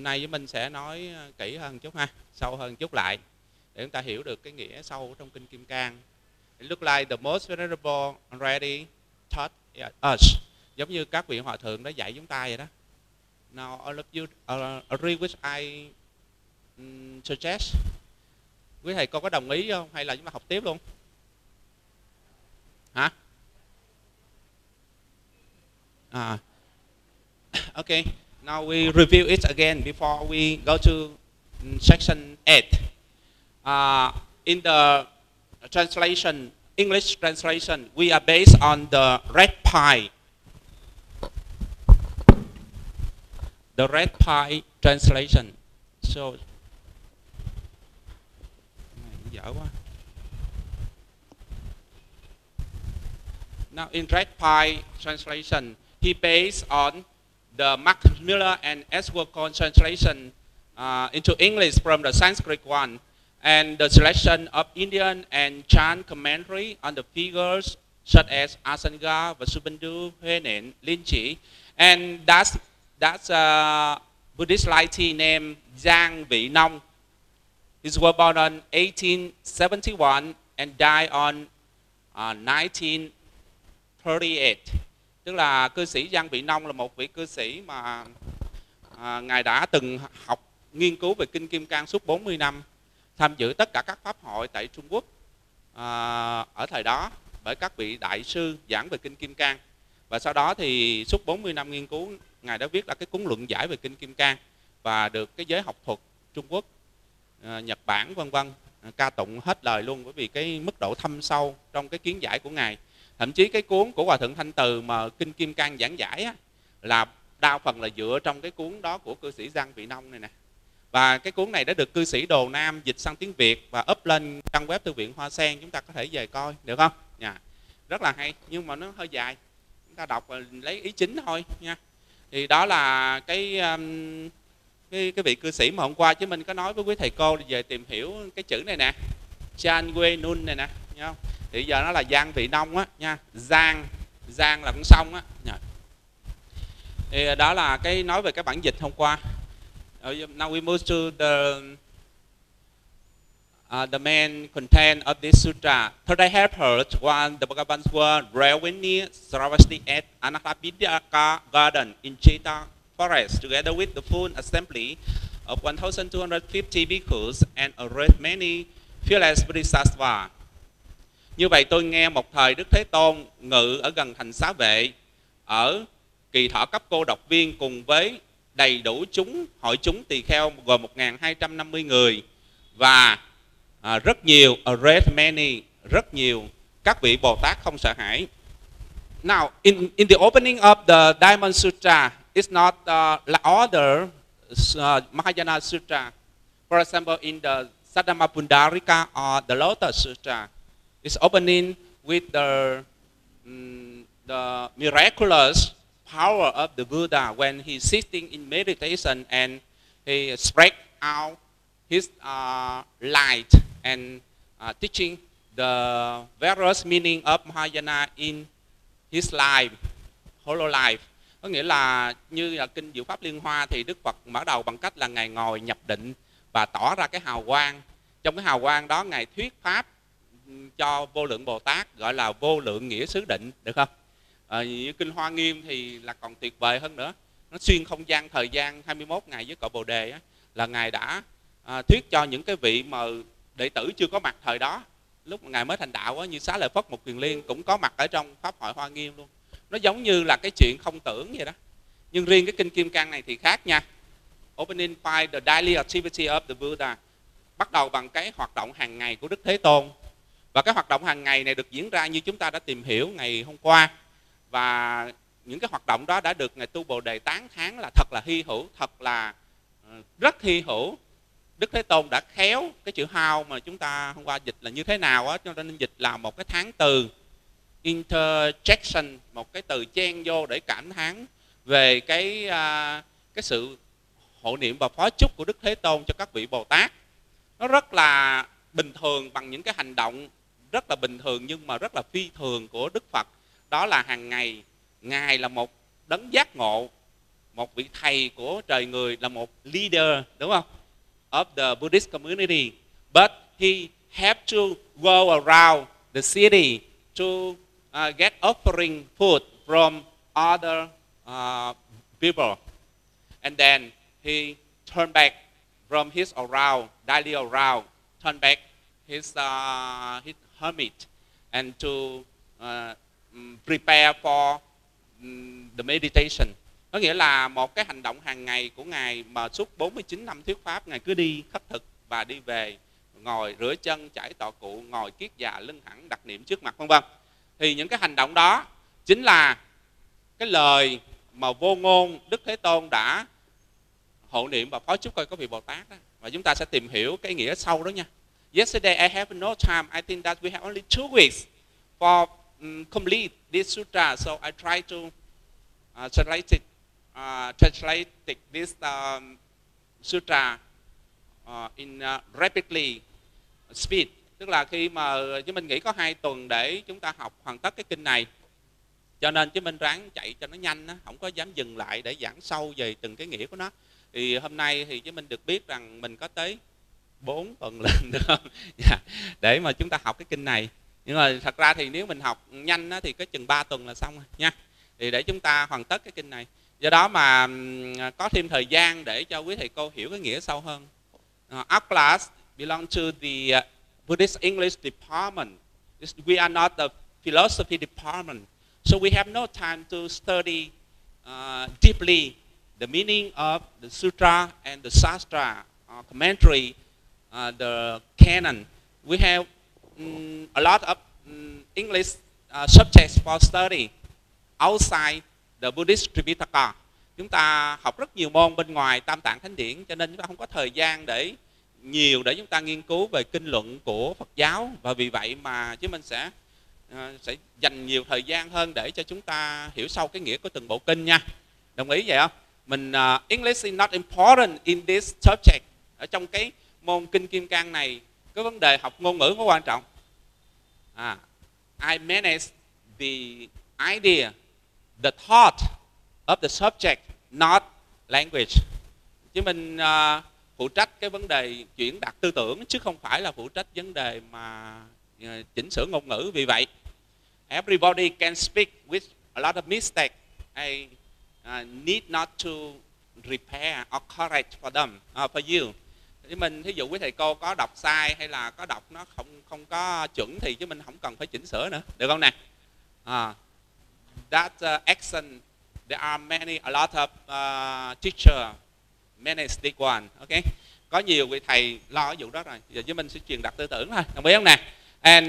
Hôm nay với mình sẽ nói kỹ hơn chút ha, sâu hơn chút lại để chúng ta hiểu được cái nghĩa sâu trong kinh Kim Cang. It look like the most venerable already taught us, giống như các vị hòa thượng đã dạy chúng ta vậy đó. Now all of you agree with I suggest. Quý thầy cô có đồng ý không hay là chúng ta học tiếp luôn? Hả? Okay. Now we review it again before we go to section 8. In the translation, English translation, we are based on the red pie. The red pie translation. So, dở quá. Now in red pie translation, he based on the Mark Miller and Edward Cohn translation into English from the Sanskrit one, and the selection of Indian and Chan commentary on the figures such as Asanga, Vasubandhu, Huenen, Linchi, and that's Buddhist laity named Giang Vị Nong. He was born on 1871 and died on 1938. Tức là cư sĩ Giang Vị Nong là một vị cư sĩ mà ngài đã từng học nghiên cứu về kinh Kim Cang suốt 40 năm, tham dự tất cả các pháp hội tại Trung Quốc ở thời đó bởi các vị đại sư giảng về kinh Kim Cang. Và sau đó thì suốt 40 năm nghiên cứu, ngài đã viết ra cái cuốn luận giải về kinh Kim Cang và được cái giới học thuật Trung Quốc, Nhật Bản vân vân ca tụng hết lời luôn, bởi vì cái mức độ thâm sâu trong cái kiến giải của ngài. Thậm chí cái cuốn của Hòa Thượng Thanh Từ mà kinh Kim Cang giảng giải á, là đa phần là dựa trong cái cuốn đó của cư sĩ Giang Vị Nong này nè. Và cái cuốn này đã được cư sĩ Đồ Nam dịch sang tiếng Việt và up lên trang web Thư viện Hoa Sen, chúng ta có thể về coi được không? Nha. Rất là hay, nhưng mà nó hơi dài. Chúng ta đọc lấy ý chính thôi nha. Thì đó là cái vị cư sĩ mà hôm qua chứ mình có nói với quý thầy cô về tìm hiểu cái chữ này nè, Chan Quê Nun này nè, nghe không? Thì giờ nó là Giang Vị Nong á nha, Giang là con sông á. Thì đó là cái nói về cái bản dịch hôm qua. Now we move to the main content of this sutra. Third I have heard when the Bhagavans were dwelling near Saravasti at Anathapindaka garden in Cheta forest, together with the full assembly of 1,250 bhikkhus and a great many fearless bodhisattvas. Như vậy tôi nghe một thời Đức Thế Tôn ngự ở gần thành Xá Vệ ở Kỳ Thọ Cấp Cô Độc Viên cùng với đầy đủ hội chúng tỳ kheo gồm 1.250 người và rất nhiều, a great many, rất nhiều các vị Bồ Tát không sợ hãi. Now, in the opening of the Diamond Sutra, it's not like other Mahayana Sutra. For example, in the Saddhamma Pundarika or the Lotus Sutra, it's opening with the miraculous power of the Buddha when he's sitting in meditation and he spread out his light and teaching the various meaning of Mahayana in his life, whole life. Có nghĩa là như là kinh Diệu Pháp Liên Hoa thì Đức Phật mở đầu bằng cách là ngài ngồi nhập định và tỏ ra cái hào quang. Trong cái hào quang đó ngài thuyết pháp cho vô lượng Bồ Tát, gọi là vô lượng nghĩa xứ định, được không? Như kinh Hoa Nghiêm thì là còn tuyệt vời hơn nữa. Nó xuyên không gian thời gian 21 ngày với cội Bồ Đề á, là ngài đã thuyết cho những cái vị mà đệ tử chưa có mặt thời đó, lúc mà ngài mới thành đạo á, như Xá Lợi Phất Một Kiền Liên cũng có mặt ở trong pháp hội Hoa Nghiêm luôn. Nó giống như là cái chuyện không tưởng vậy đó. Nhưng riêng cái kinh Kim Cang này thì khác nha. Opening by the daily activity of the Buddha, bắt đầu bằng cái hoạt động hàng ngày của Đức Thế Tôn. Và cái hoạt động hàng ngày này được diễn ra như chúng ta đã tìm hiểu ngày hôm qua. Và những cái hoạt động đó đã được ngài Tu Bồ Đề tán thán là thật là hy hữu, thật là rất hy hữu. Đức Thế Tôn đã khéo cái chữ how mà chúng ta hôm qua dịch là như thế nào á, cho nên dịch là một cái tháng từ interjection, một cái từ chen vô để cảm thán về cái sự hộ niệm và phó chúc của Đức Thế Tôn cho các vị Bồ Tát. Nó rất là bình thường, bằng những cái hành động rất là bình thường nhưng mà rất là phi thường của Đức Phật. Đó là hàng ngày ngài là một đấng giác ngộ một vị thầy của trời người, là một leader, đúng không, of the Buddhist community, but he have to go around the city to get offering food from other people, and then he turn back from his daily around, turn back his hermit, and to prepare for the meditation. Có nghĩa là một cái hành động hàng ngày của Ngài mà suốt 49 năm thuyết pháp, Ngài cứ đi khất thực và đi về, ngồi rửa chân, chải tọa cụ, ngồi kiết già, lưng thẳng, đặt niệm trước mặt, vân vân. Thì những cái hành động đó chính là cái lời mà Vô Ngôn Đức Thế Tôn đã hộ niệm và phó chúc coi có vị Bồ Tát đó. Và chúng ta sẽ tìm hiểu cái nghĩa sâu đó nha. Yesterday I have no time. I think that we have only 2 weeks for complete this sutra. So I try to translate this sutra in rapidly speed. Tức là khi mà chúng mình nghĩ có 2 tuần để chúng ta học hoàn tất cái kinh này, cho nên chứ mình ráng chạy cho nó nhanh đó, không có dám dừng lại để giảng sâu về từng cái nghĩa của nó. Thì hôm nay thì chứ mình được biết rằng mình có tới 4 tuần lần, được không? Để mà chúng ta học cái kinh này. Nhưng mà thật ra thì nếu mình học nhanh đó, thì có chừng 3 tuần là xong rồi nha. Thì để chúng ta hoàn tất cái kinh này. Do đó mà có thêm thời gian để cho quý thầy cô hiểu cái nghĩa sâu hơn. Our class belong to the Buddhist English department. We are not the philosophy department. So we have no time to study deeply the meaning of the sutra and the sastra, commentary, the canon. We have a lot of English subjects for study outside the Buddhist Tripitaka. Chúng ta học rất nhiều môn bên ngoài Tam Tạng Thánh Điển, cho nên chúng ta không có thời gian để chúng ta nghiên cứu về kinh luận của Phật giáo, và vì vậy mà chúng mình sẽ dành nhiều thời gian hơn để cho chúng ta hiểu sâu cái nghĩa của từng bộ kinh nha. Đồng ý vậy không? Mình English is not important in this subject. Ở trong cái môn kinh Kim Cang này, cái vấn đề học ngôn ngữ có quan trọng. I manage the idea, the thought of the subject, not language. Chứ mình phụ trách cái vấn đề chuyển đạt tư tưởng, chứ không phải là phụ trách vấn đề mà chỉnh sửa ngôn ngữ. Vì vậy, everybody can speak with a lot of mistakes. I need not to repair or correct for them, for you. Thì mình, thí dụ quý thầy cô có đọc sai hay là có đọc nó không có chuẩn thì chứ mình không cần phải chỉnh sửa nữa, được không nè? That accent, there are a lot of teacher manage this one, okay? Có nhiều vị thầy lo cái vụ đó rồi, giờ chứ mình sẽ truyền đạt tư tưởng thôi, đồng ý không nè? And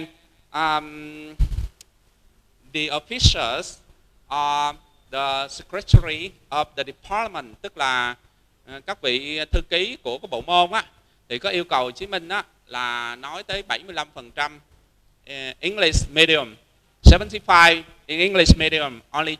the officials are the secretary of the department, tức là các vị thư ký của cái bộ môn á, thì có yêu cầu Chí Minh á là nói tới 75% English medium, 75 in English medium, only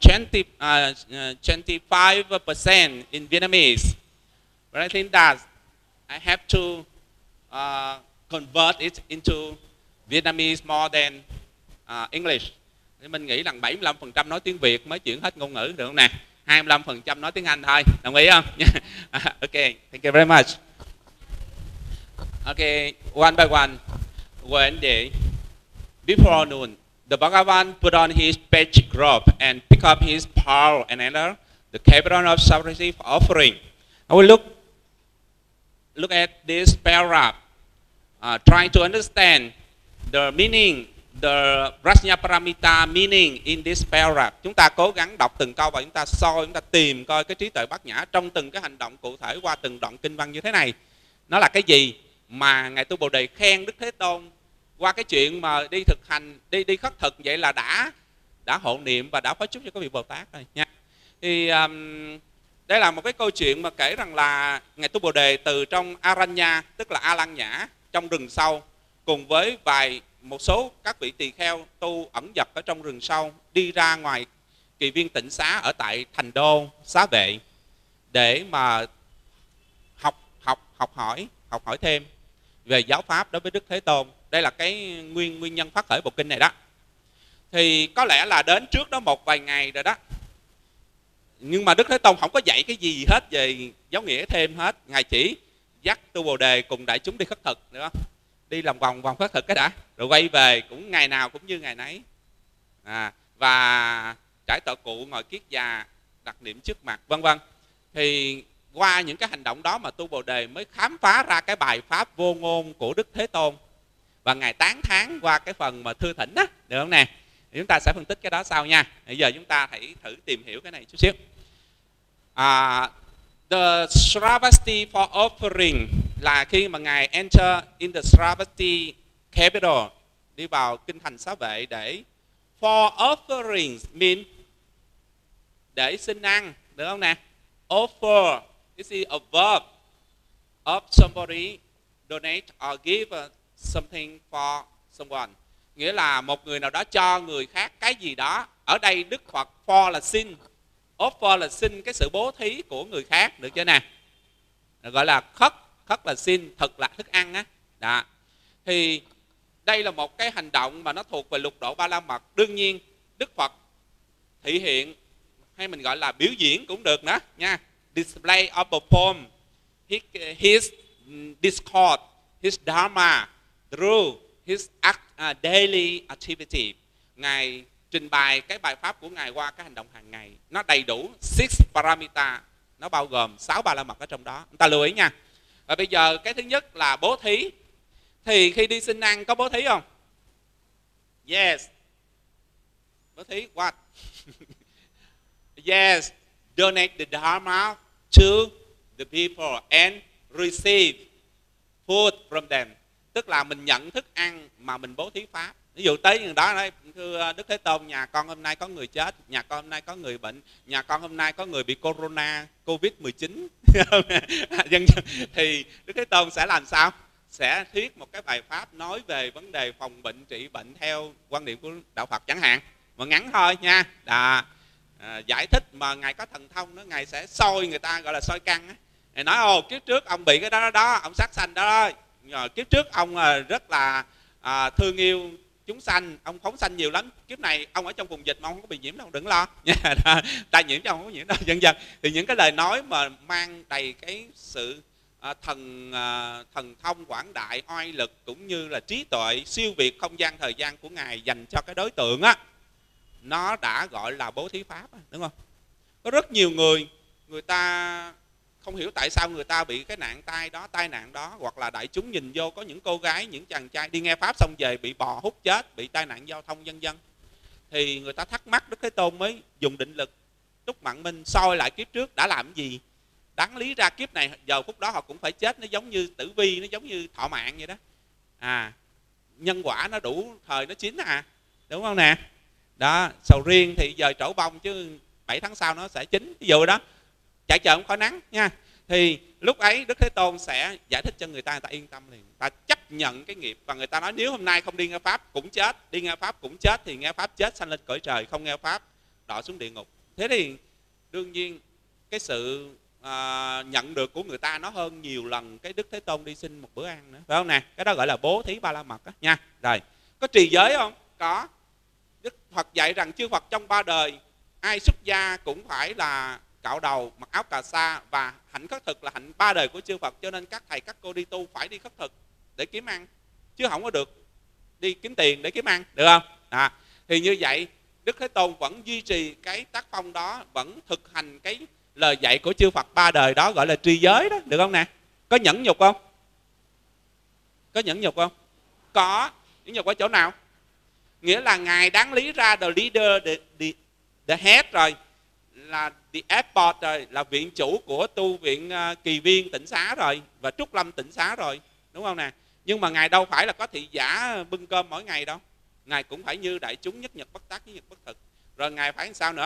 25% in Vietnamese. But I think that I have to convert it into Vietnamese more than English. Thì mình nghĩ rằng 75% nói tiếng Việt mới chuyển hết ngôn ngữ, được không nè? 25% nói tiếng Anh thôi, đồng ý không? Okay, thank you very much. Okay, one by one. One day, before noon, the Bhagavan put on his page robe and picked up his plow and entered the capital of Savarati for offering. I will look at this paragraph, trying to understand the meaning, the Prajnaparamita meaning in this paragraph. Chúng ta cố gắng đọc từng câu và chúng ta chúng ta tìm coi cái trí tuệ bát nhã trong từng cái hành động cụ thể qua từng đoạn kinh văn như thế này. Nó là cái gì mà Ngài Tu Bồ Đề khen Đức Thế Tôn qua cái chuyện mà đi thực hành, đi khất thực, vậy là đã hộ niệm và đã phó chúc cho các vị Bồ Tát rồi nha. Thì đây là một cái câu chuyện mà kể rằng là Ngài Tu Bồ Đề từ trong Aranya, tức là A Lăng Nhã, trong rừng sâu, cùng với một số các vị tỳ kheo tu ẩn dật ở trong rừng sâu, đi ra ngoài kỳ viên tịnh xá ở tại thành đô Xá Vệ để mà học hỏi thêm về giáo pháp đối với Đức Thế Tôn. Đây là cái nguyên nhân phát khởi bộ kinh này đó. Thì có lẽ là đến trước đó một vài ngày rồi đó, Nhưng mà Đức Thế Tôn không có dạy cái gì hết về giáo nghĩa thêm hết. Ngài chỉ dắt Tu Bồ Đề cùng đại chúng đi khất thực, được không? Đi lòng vòng vòng khất thực cái đã, rồi quay về cũng ngày nào cũng như ngày nấy. Và trải tọa cụ, ngồi kiết già, đặt niệm trước mặt, vân vân. Thì qua những cái hành động đó mà Tu Bồ Đề mới khám phá ra cái bài pháp vô ngôn của Đức Thế Tôn. Và Ngài tán thán qua cái phần mà thưa thỉnh á, được không nè? Thì chúng ta sẽ phân tích cái đó sau nha. Bây giờ chúng ta hãy thử tìm hiểu cái này chút xíu. The Sravasti for offering là khi mà Ngài enter in the Sravasti capital, đi vào kinh thành Xá Vệ để for offerings mean để xin ăn, được không nè? Offer is a verb of somebody donate or give something for someone. Nghĩa là một người nào đó cho người khác cái gì đó. Ở đây Đức Phật for là xin, offer là xin cái sự bố thí của người khác, được chưa nè? Gọi là khất, khất là xin, thực là thức ăn á. Đó. Thì đây là một cái hành động mà nó thuộc về lục độ Ba La Mật. Đương nhiên Đức Phật thị hiện, hay mình gọi là biểu diễn cũng được nữa nha. Display or perform his discourse, his dharma through his daily activity. Ngài trình bày cái bài pháp của Ngài qua cái hành động hàng ngày. Nó đầy đủ 6 paramita, nó bao gồm 6 ba la mật ở trong đó. Chúng ta lưu ý nha. Và bây giờ cái thứ nhất là bố thí. Thì khi đi xin ăn có bố thí không? Yes. Bố thí what? Yes, donate the dharma to the people and receive food from them. Tức là mình nhận thức ăn mà mình bố thí pháp. Ví dụ tới người đó nói, thưa Đức Thế Tôn, nhà con hôm nay có người chết, nhà con hôm nay có người bệnh, nhà con hôm nay có người bị corona, Covid-19. Thì Đức Thế Tôn sẽ làm sao? Sẽ thuyết một cái bài pháp nói về vấn đề phòng bệnh, trị bệnh theo quan điểm của Đạo Phật chẳng hạn. Mà ngắn thôi nha. Giải thích mà Ngài có thần thông đó, Ngài sẽ soi người ta, gọi là soi căn á. Ngài nói kiếp trước ông bị cái đó, ông sát sanh đó. Kiếp trước ông rất là thương yêu chúng sanh, ông phóng sanh nhiều lắm. Kiếp này ông ở trong vùng dịch mà ông không có bị nhiễm đâu, đừng lo nha. Ta nhiễm cho ông không có nhiễm đâu, dần dần. Thì những cái lời nói mà mang đầy cái sự thần thông quảng đại, oai lực cũng như là trí tuệ siêu việt không gian thời gian của Ngài dành cho cái đối tượng á, nó đã gọi là bố thí pháp, đúng không? Có rất nhiều người ta không hiểu tại sao người ta bị cái tai nạn đó, hoặc là đại chúng nhìn vô có những cô gái, những chàng trai đi nghe pháp xong về bị bò hút chết, bị tai nạn giao thông vân vân. Thì người ta thắc mắc, Đức Thế Tôn mới dùng định lực túc mạng minh soi lại kiếp trước đã làm gì. Đáng lý ra kiếp này giờ phút đó họ cũng phải chết, nó giống như tử vi, nó giống như thọ mạng vậy đó. Nhân quả nó đủ thời nó chín đúng không nè? Đó, sầu riêng thì giờ trổ bông chứ 7 tháng sau nó sẽ chín, ví dụ đó. Chạy chợ không khỏi nắng nha. Thì lúc ấy Đức Thế Tôn sẽ giải thích cho người ta yên tâm liền. Ta chấp nhận cái nghiệp. Và người ta nói nếu hôm nay không đi nghe pháp cũng chết, đi nghe pháp cũng chết, thì nghe pháp chết sanh lên cõi trời, không nghe pháp đọa xuống địa ngục. Thế thì đương nhiên cái sự nhận được của người ta nó hơn nhiều lần cái Đức Thế Tôn đi xin một bữa ăn nữa, phải không nè? Cái đó gọi là bố thí ba la mật đó, nha. Rồi, có trì giới không? Có. Đức Phật dạy rằng chư Phật trong 3 đời ai xuất gia cũng phải là cạo đầu, mặc áo cà sa, và hạnh khất thực là hạnh 3 đời của chư Phật. Cho nên các thầy các cô đi tu phải đi khất thực để kiếm ăn, chứ không có được đi kiếm tiền để kiếm ăn, được không? Thì như vậy Đức Thế Tôn vẫn duy trì cái tác phong đó, vẫn thực hành cái lời dạy của chư Phật 3 đời đó, gọi là trì giới đó, được không nè? Có nhẫn nhục không? Có nhẫn nhục không? Có. Nhẫn nhục ở chỗ nào? Nghĩa là Ngài đáng lý ra the leader, the head rồi, là the airport rồi, là viện chủ của tu viện Kỳ Viên Tịnh Xá rồi, và Trúc Lâm Tịnh Xá rồi, đúng không nè? Nhưng mà Ngài đâu phải là có thị giả bưng cơm mỗi ngày đâu. Ngài cũng phải như đại chúng, nhất nhật bất tác, nhất nhật bất thực. Rồi Ngài phải làm sao nữa?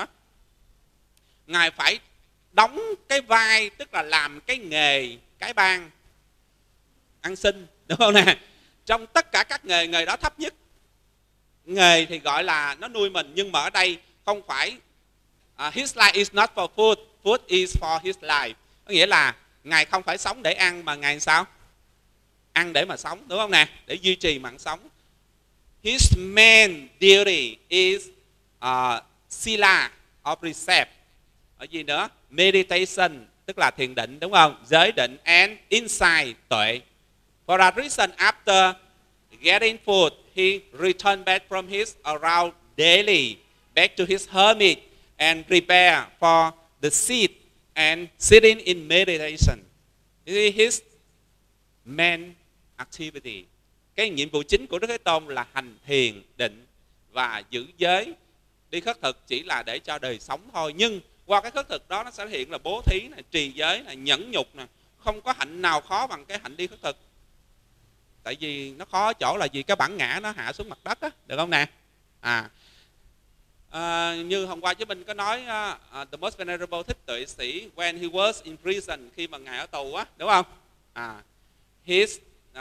Ngài phải đóng cái vai, tức là làm cái nghề cái ban ăn xin, đúng không nè? Trong tất cả các nghề đó thấp nhất. Nghề thì gọi là nó nuôi mình, nhưng mà ở đây không phải his life is not for food, food is for his life. Có nghĩa là Ngài không phải sống để ăn, mà Ngài sao? Ăn để mà sống, đúng không nè? Để duy trì mạng sống. His main duty is sila or precept. ở gì nữa? Meditation, tức là thiền định, đúng không? Giới định. And insight, tuệ. For that reason, after getting food, he returned back from his around daily, back to his hermit, and prepare for the seat and sitting in meditation. His main activity. Cái nhiệm vụ chính của Đức Thế Tôn là hành thiền định và giữ giới. Đi khất thực chỉ là để cho đời sống thôi, nhưng qua cái khất thực đó nó sẽ hiện là bố thí này, trì giới này, nhẫn nhục này. Không có hạnh nào khó bằng cái hạnh đi khất thực. Tại vì nó khó ở chỗ là gì? Cái bản ngã nó hạ xuống mặt đất á, được không nè? Như hôm qua chúng mình có nói the most venerable Thích Tuệ Sĩ when he was in prison, khi mà ngài ở tù á, đúng không? His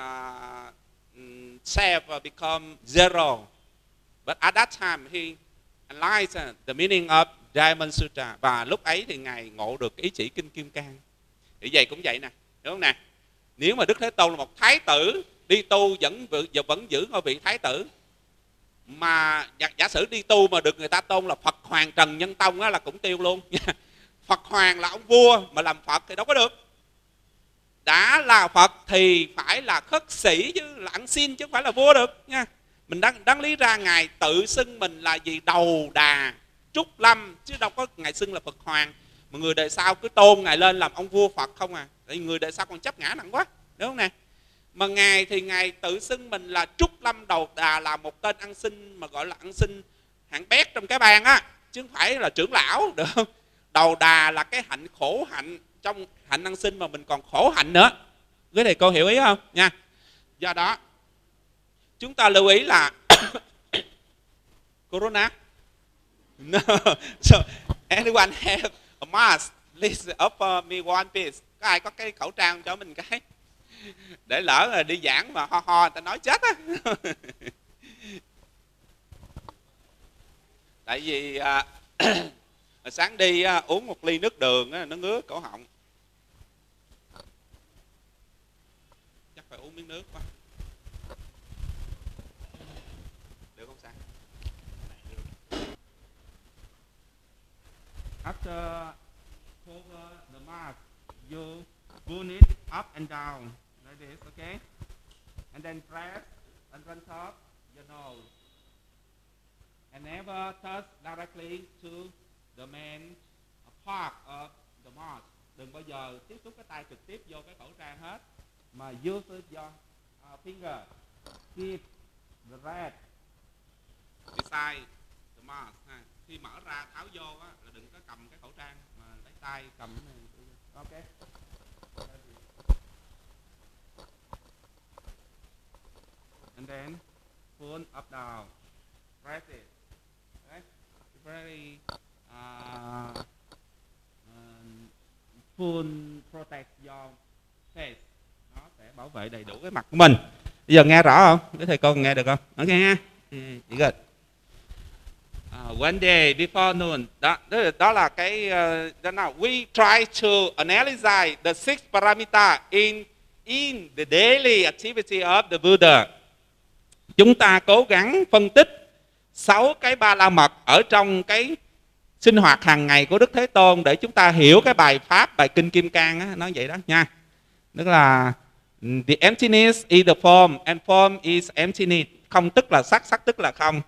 self become zero, but at that time he realized the meaning of Diamond Sutra, và lúc ấy thì ngài ngộ được ý chỉ kinh Kim Cang. Thì vậy cũng vậy nè, đúng không nè? Nếu mà Đức Thế Tôn là một thái tử đi tu vẫn giữ ngôi vị thái tử, mà giả sử đi tu mà được người ta tôn là Phật Hoàng Trần Nhân Tông á, là cũng tiêu luôn. Phật Hoàng là ông vua, mà làm Phật thì đâu có được. Đã là Phật thì phải là khất sĩ chứ, là ăn xin chứ không phải là vua được nha. Mình đáng lý ra ngài tự xưng mình là gì? Đầu Đà Trúc Lâm, chứ đâu có ngài xưng là Phật Hoàng. Mà người đời sau cứ tôn ngài lên làm ông vua Phật không à. Tại người đời sau còn chấp ngã nặng quá, đúng không nè? Mà ngài thì ngài tự xưng mình là Trúc Lâm Đầu Đà, là một tên ăn xin mà gọi là ăn xin hạng bét trong cái bang á, chứ không phải là trưởng lão, được không? Đầu Đà là cái hạnh khổ hạnh, trong hạnh ăn xin mà mình còn khổ hạnh nữa. Cái này cô hiểu ý không nha? Do đó chúng ta lưu ý là Corona. No. So anyone have a mask? Please offer me one piece. Có ai có cái khẩu trang cho mình cái? Để lỡ là đi giảng mà ho ho người ta nói chết á. Tại vì sáng đi uống một ly nước đường nó ngứa cổ họng. Chắc phải uống miếng nước quá. Được không sáng? After cover the mask, you pull it up and down like this, okay? And then press and run top your nose. And never touch directly to the main part of the mask. Đừng bao giờ tiếp xúc cái tay trực tiếp vô cái khẩu trang hết, mà use your finger. Keep the red beside the mask. Khi mở ra tháo vô á, là đừng có cầm cái khẩu trang mà lấy tay cầm cái này. Ok. And then pull up down. Press it. Okay? Very full protect your face. Nó sẽ bảo vệ đầy đủ cái mặt của mình. Bây giờ nghe rõ không? Cái thầy cô nghe được không? Ok ha. Chỉ good. One day before noon, đó là cái đó nào. We try to analyze the six paramita in the daily activity of the Buddha. Chúng ta cố gắng phân tích 6 cái ba la mật ở trong cái sinh hoạt hàng ngày của Đức Thế Tôn để chúng ta hiểu cái bài pháp, bài kinh Kim Cang á, nói vậy đó nha. Tức là the emptiness is the form and form is emptiness. Không tức là sắc, sắc tức là không.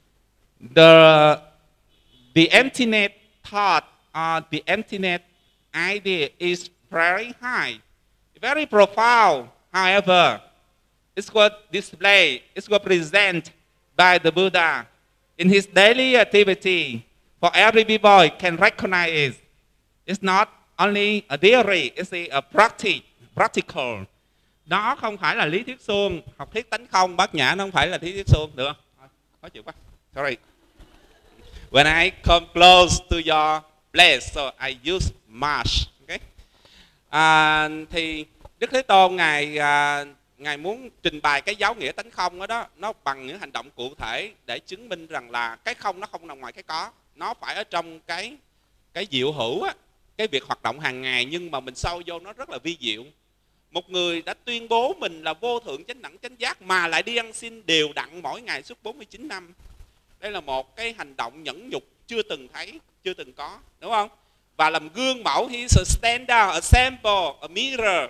The emptiness thought or the emptiness idea is very high, very profound. However, it's what display, it's what present by the Buddha in his daily activity. For every people can recognize it. It's not only a theory, it's a practical. Đó không phải là lý thuyết suông, học thuyết tánh không, bát nhã nó không phải là lý thuyết suông, được không? Khó chịu quá. Sorry. When I come close to your place, so I use mask. Okay? Thì Đức Thế Tôn ngài muốn trình bày cái giáo nghĩa tánh không đó, nó bằng những hành động cụ thể để chứng minh rằng là cái không nó không nằm ngoài cái có, nó phải ở trong cái diệu hữu á, cái việc hoạt động hàng ngày, nhưng mà mình sâu vô nó rất là vi diệu. Một người đã tuyên bố mình là vô thượng chánh đẳng chánh giác mà lại đi ăn xin đều đặn mỗi ngày suốt 49 năm. Đây là một cái hành động nhẫn nhục chưa từng thấy, chưa từng có, đúng không? và làm gương mẫu. He is a standard, a sample, a mirror.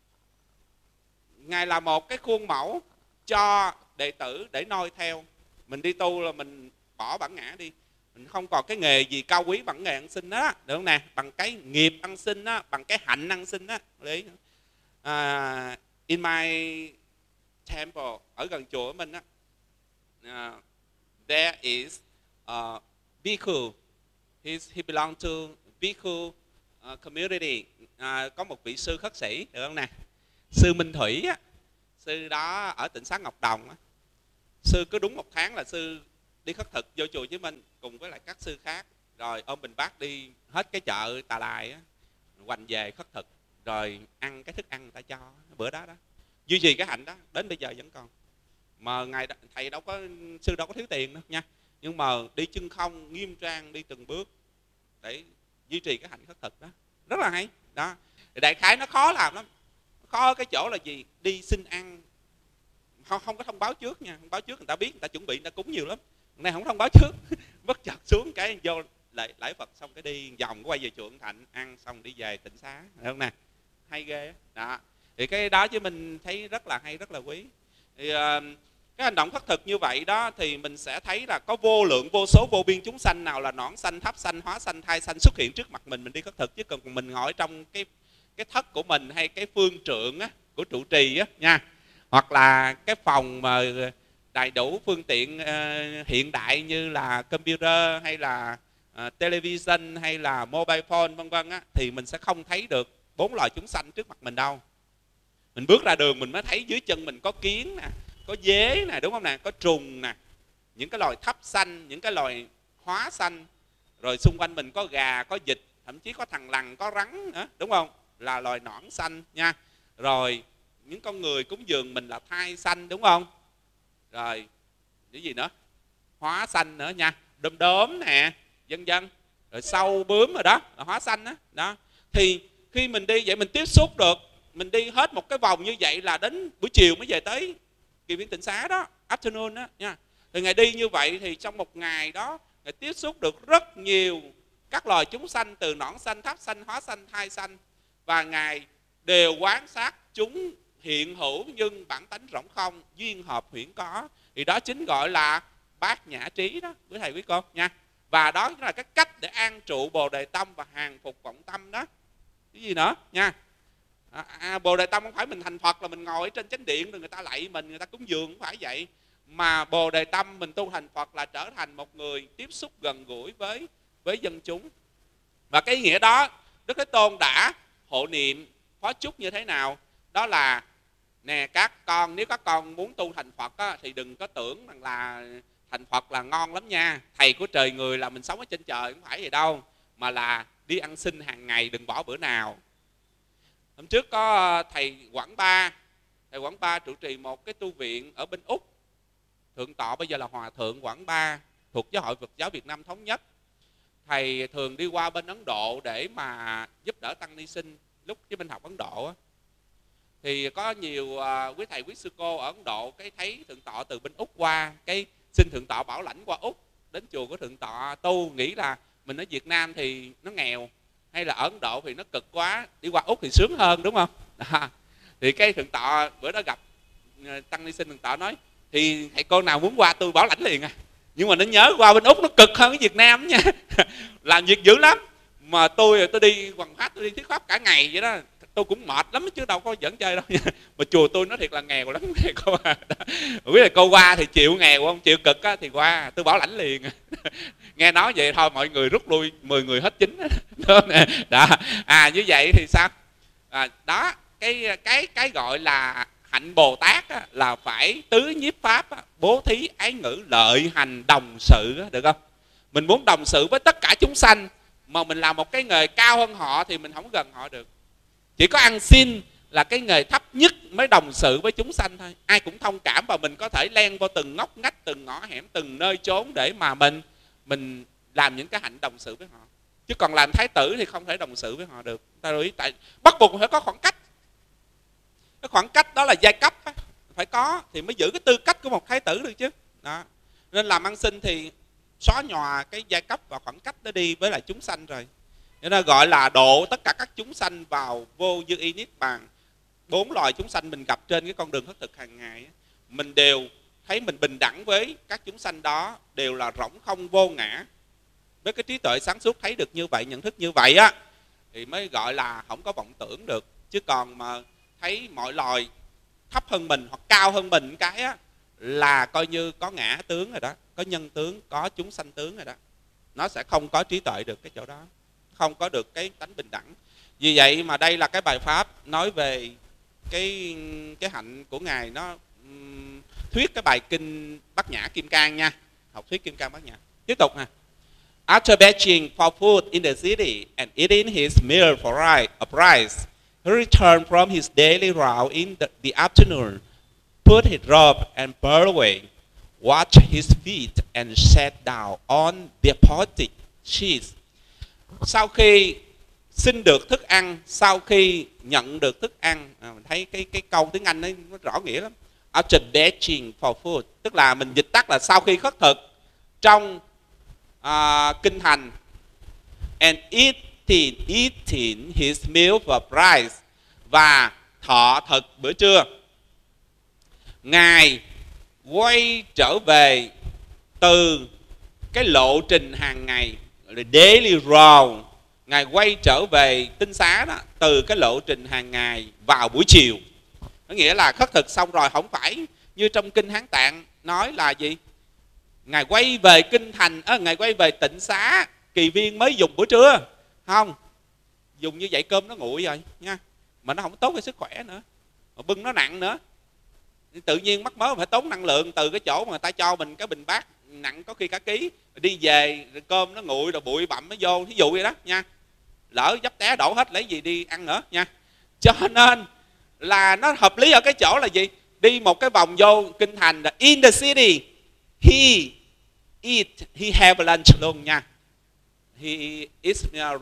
Ngài là một cái khuôn mẫu cho đệ tử để noi theo. Mình đi tu là mình bỏ bản ngã đi, mình không còn cái nghề gì cao quý bằng nghề ăn xin đó, được không nè? Bằng cái nghiệp ăn xin đó, bằng cái hạnh ăn xin đó. Đấy. In my temple, ở gần chùa của mình á, there is a bhikkhu. He belong to bhikkhu community. Có một vị sư khất sĩ, được không nè? Sư Minh Thủy á, sư đó ở tỉnh xá Ngọc Đồng á. Sư cứ đúng 1 tháng là sư đi khất thực vô chùa Hồ Chí Minh cùng với lại các sư khác, rồi ôm bình bát đi hết cái chợ Tà Lài á, hoành về khất thực, rồi ăn cái thức ăn người ta cho bữa đó đó, duy trì cái hạnh đó đến bây giờ vẫn còn. Mà ngài thầy đâu có, sư đâu có thiếu tiền đâu nha, nhưng mà đi chân không nghiêm trang, đi từng bước để duy trì cái hạnh khất thực đó, rất là hay đó. Đại khái nó khó làm lắm, khó ở cái chỗ là gì? Đi xin ăn không có thông báo trước nha, thông báo trước người ta biết, người ta chuẩn bị, người ta cúng nhiều lắm. Nay không thông báo trước bất chợt xuống cái vô lễ Phật xong cái đi vòng quay về chùa Thạnh, ăn xong đi về tỉnh xá, được không nè? Hay ghê đó. Thì cái đó chứ mình thấy rất là hay, rất là quý. Thì cái hành động khất thực như vậy đó thì mình sẽ thấy là có vô lượng vô số vô biên chúng sanh, nào là nõn sanh, tháp sanh, hóa sanh, thai sanh xuất hiện trước mặt mình đi khất thực. Chứ còn mình ngồi trong cái thất của mình hay cái phương trượng á, của trụ trì á nha, hoặc là cái phòng mà đầy đủ phương tiện hiện đại như là computer hay là television hay là mobile phone vân vân á, thì mình sẽ không thấy được 4 loài chúng sanh trước mặt mình đâu. Mình bước ra đường mình mới thấy dưới chân mình có kiến nè, có dế nè, đúng không nè, có trùng nè, những cái loài thấp xanh, những cái loài hóa xanh, rồi xung quanh mình có gà, có vịt, thậm chí có thằn lằn, có rắn nữa, đúng không, là loài nõn xanh nha. Rồi những con người cúng dường mình là thai xanh, đúng không? Rồi cái gì nữa, hóa xanh nữa nha, đom đóm nè, vân vân, rồi sâu bướm rồi đó là hóa xanh đó. Đó thì khi mình đi vậy mình tiếp xúc được, mình đi hết một cái vòng như vậy là đến buổi chiều mới về tới Kỳ Viên Tịnh Xá đó, afternoon đó nha. Thì ngày đi như vậy thì trong một ngày đó Ngài tiếp xúc được rất nhiều các loài chúng sanh, từ nõn xanh, tháp xanh, hóa xanh, thai xanh, và Ngài đều quan sát chúng hiện hữu nhưng bản tánh rỗng không, duyên hợp huyễn có. Thì đó chính gọi là bát nhã trí đó quý thầy quý cô nha. Và đó là cái cách để an trụ Bồ Đề Tâm và hàng phục vọng tâm đó. Cái gì nữa nha. Bồ Đề Tâm không phải mình thành Phật là mình ngồi ở trên chánh điện rồi người ta lạy mình, người ta cúng dường, không phải vậy. Mà Bồ Đề Tâm mình tu thành Phật là trở thành một người tiếp xúc gần gũi với dân chúng. Và cái ý nghĩa đó Đức Thế Tôn đã hộ niệm phó chúc như thế nào? Đó là nè các con, nếu các con muốn tu thành Phật á, thì đừng có tưởng rằng là thành Phật là ngon lắm nha, thầy của trời người là mình sống ở trên trời, không phải vậy đâu, mà là đi ăn xin hàng ngày, đừng bỏ bữa nào. Hôm trước có thầy Quảng Ba trụ trì một cái tu viện ở bên Úc, thượng tọa bây giờ là Hòa thượng Quảng Ba, thuộc Giáo hội Phật giáo Việt Nam Thống Nhất. Thầy thường đi qua bên Ấn Độ để mà giúp đỡ tăng ni sinh lúc với bên học Ấn Độ á. Thì có nhiều quý thầy quý sư cô ở Ấn Độ cái thấy thượng tọa từ bên Úc qua, cái xin thượng tọa bảo lãnh qua Úc đến chùa của thượng tọa tu, nghĩ là mình ở Việt Nam thì nó nghèo, hay là ở Ấn Độ thì nó cực quá, đi qua Úc thì sướng hơn, đúng không? Thì cái thượng tọa bữa đó gặp tăng ni sinh, thượng tọa nói thì thầy cô nào muốn qua tôi bảo lãnh liền à, nhưng mà nó nhớ qua bên Úc nó cực hơn ở Việt Nam nha. Làm việc dữ lắm, mà tôi đi quần phát, tôi đi thuyết pháp cả ngày vậy đó, tôi cũng mệt lắm chứ đâu có dẫn chơi đâu nha. Mà chùa tôi nó thiệt là nghèo lắm thầy cô. Biết là cô qua thì chịu nghèo không, chịu cực á, thì qua tôi bảo lãnh liền. Nghe nói vậy thôi mọi người rút lui, 10 người hết 9 đó. Như vậy thì sao? Đó cái gọi là hạnh Bồ Tát á, là phải tứ nhiếp pháp á, bố thí, ái ngữ, lợi hành, đồng sự á, được không? Mình muốn đồng sự với tất cả chúng sanh, mà mình làm một cái nghề cao hơn họ thì mình không gần họ được. Chỉ có ăn xin là cái nghề thấp nhất mới đồng sự với chúng sanh thôi. Ai cũng thông cảm và mình có thể len vào từng ngóc ngách, từng ngõ hẻm, từng nơi chốn để mà mình làm những cái hạnh đồng sự với họ. Chứ còn làm thái tử thì không thể đồng sự với họ được. Ta lưu ý, tại bắt buộc phải có khoảng cách. Cái khoảng cách đó là giai cấp á, phải có thì mới giữ cái tư cách của một thái tử được chứ. Đó. Nên làm ăn xin thì xóa nhòa cái giai cấp và khoảng cách đó đi với lại chúng sanh rồi. Cho nên gọi là độ tất cả các chúng sanh vào vô như ý niết bàn. 4 loài chúng sanh mình gặp trên cái con đường khất thực hàng ngày, mình đều thấy mình bình đẳng với các chúng sanh đó, đều là rỗng không vô ngã. Với cái trí tuệ sáng suốt thấy được như vậy, nhận thức như vậy á, thì mới gọi là không có vọng tưởng được. Chứ còn mà thấy mọi loài thấp hơn mình hoặc cao hơn mình cái á, là coi như có ngã tướng rồi đó, có nhân tướng, có chúng sanh tướng rồi đó. Nó sẽ không có trí tuệ được cái chỗ đó, không có được cái tánh bình đẳng. Vì vậy mà đây là cái bài pháp nói về cái hạnh của Ngài, nó thuyết cái bài kinh Bát Nhã Kim Cang nha. Học thuyết Kim Cang Bát Nhã. Tiếp tục ha. After batching for food in the city and eating his meal for a price, he returned from his daily route in the afternoon, put his robe and pearl away, washed his feet and sat down on the portage sheets. Sau khi xin được thức ăn, sau khi nhận được thức ăn, mình thấy cái câu tiếng Anh nó rõ nghĩa lắm. After batching for food, tức là mình dịch tắt là sau khi khất thực trong kinh thành, and eating his meal for price, và thọ thực bữa trưa. Ngài quay trở về từ cái lộ trình hàng ngày, daily round. Ngài quay trở về tinh xá đó, từ cái lộ trình hàng ngày vào buổi chiều. Có nghĩa là khất thực xong rồi, không phải như trong kinh Hán Tạng nói là gì? Ngài quay về kinh thành, Ngài quay về tịnh xá Kỳ Viên mới dùng bữa trưa. Không, dùng như vậy cơm nó nguội rồi nha, mà nó không tốt cho sức khỏe nữa, mà bưng nó nặng nữa. Tự nhiên mắc mớ phải tốn năng lượng từ cái chỗ mà người ta cho mình cái bình bát nặng có khi cả ký, đi về rồi cơm nó nguội rồi bụi bặm nó vô, thí dụ vậy đó nha. Lỡ dấp té đổ hết lấy gì đi ăn nữa nha. Cho nên là nó hợp lý ở cái chỗ là gì? Đi một cái vòng vô kinh thành là in the city, he have lunch luôn nha. He is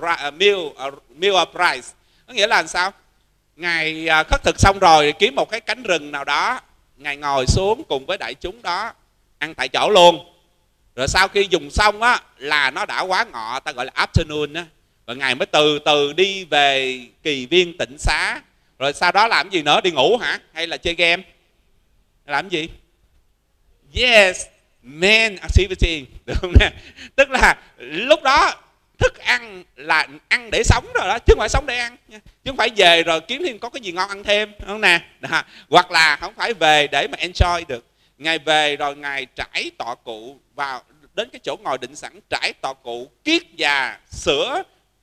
meal price. Có nghĩa là sao? Ngài khất thực xong rồi kiếm một cái cánh rừng nào đó, Ngài ngồi xuống cùng với đại chúng đó ăn tại chỗ luôn. Rồi sau khi dùng xong á là nó đã quá ngọ, ta gọi là afternoon á. Rồi Ngài mới từ từ đi về Kỳ Viên tịnh xá. Rồi sau đó làm gì nữa? Đi ngủ hả? Hay là chơi game? Làm gì? Yes, main activity. Được không nè? Tức là lúc đó thức ăn là ăn để sống rồi đó, chứ không phải sống để ăn nha. Chứ không phải về rồi kiếm thêm có cái gì ngon ăn thêm, không nè. Đó. Hoặc là không phải về để mà enjoy được. Ngài về rồi Ngài trải tọa cụ vào đến cái chỗ ngồi định sẵn, trải tọa cụ, kiết và sửa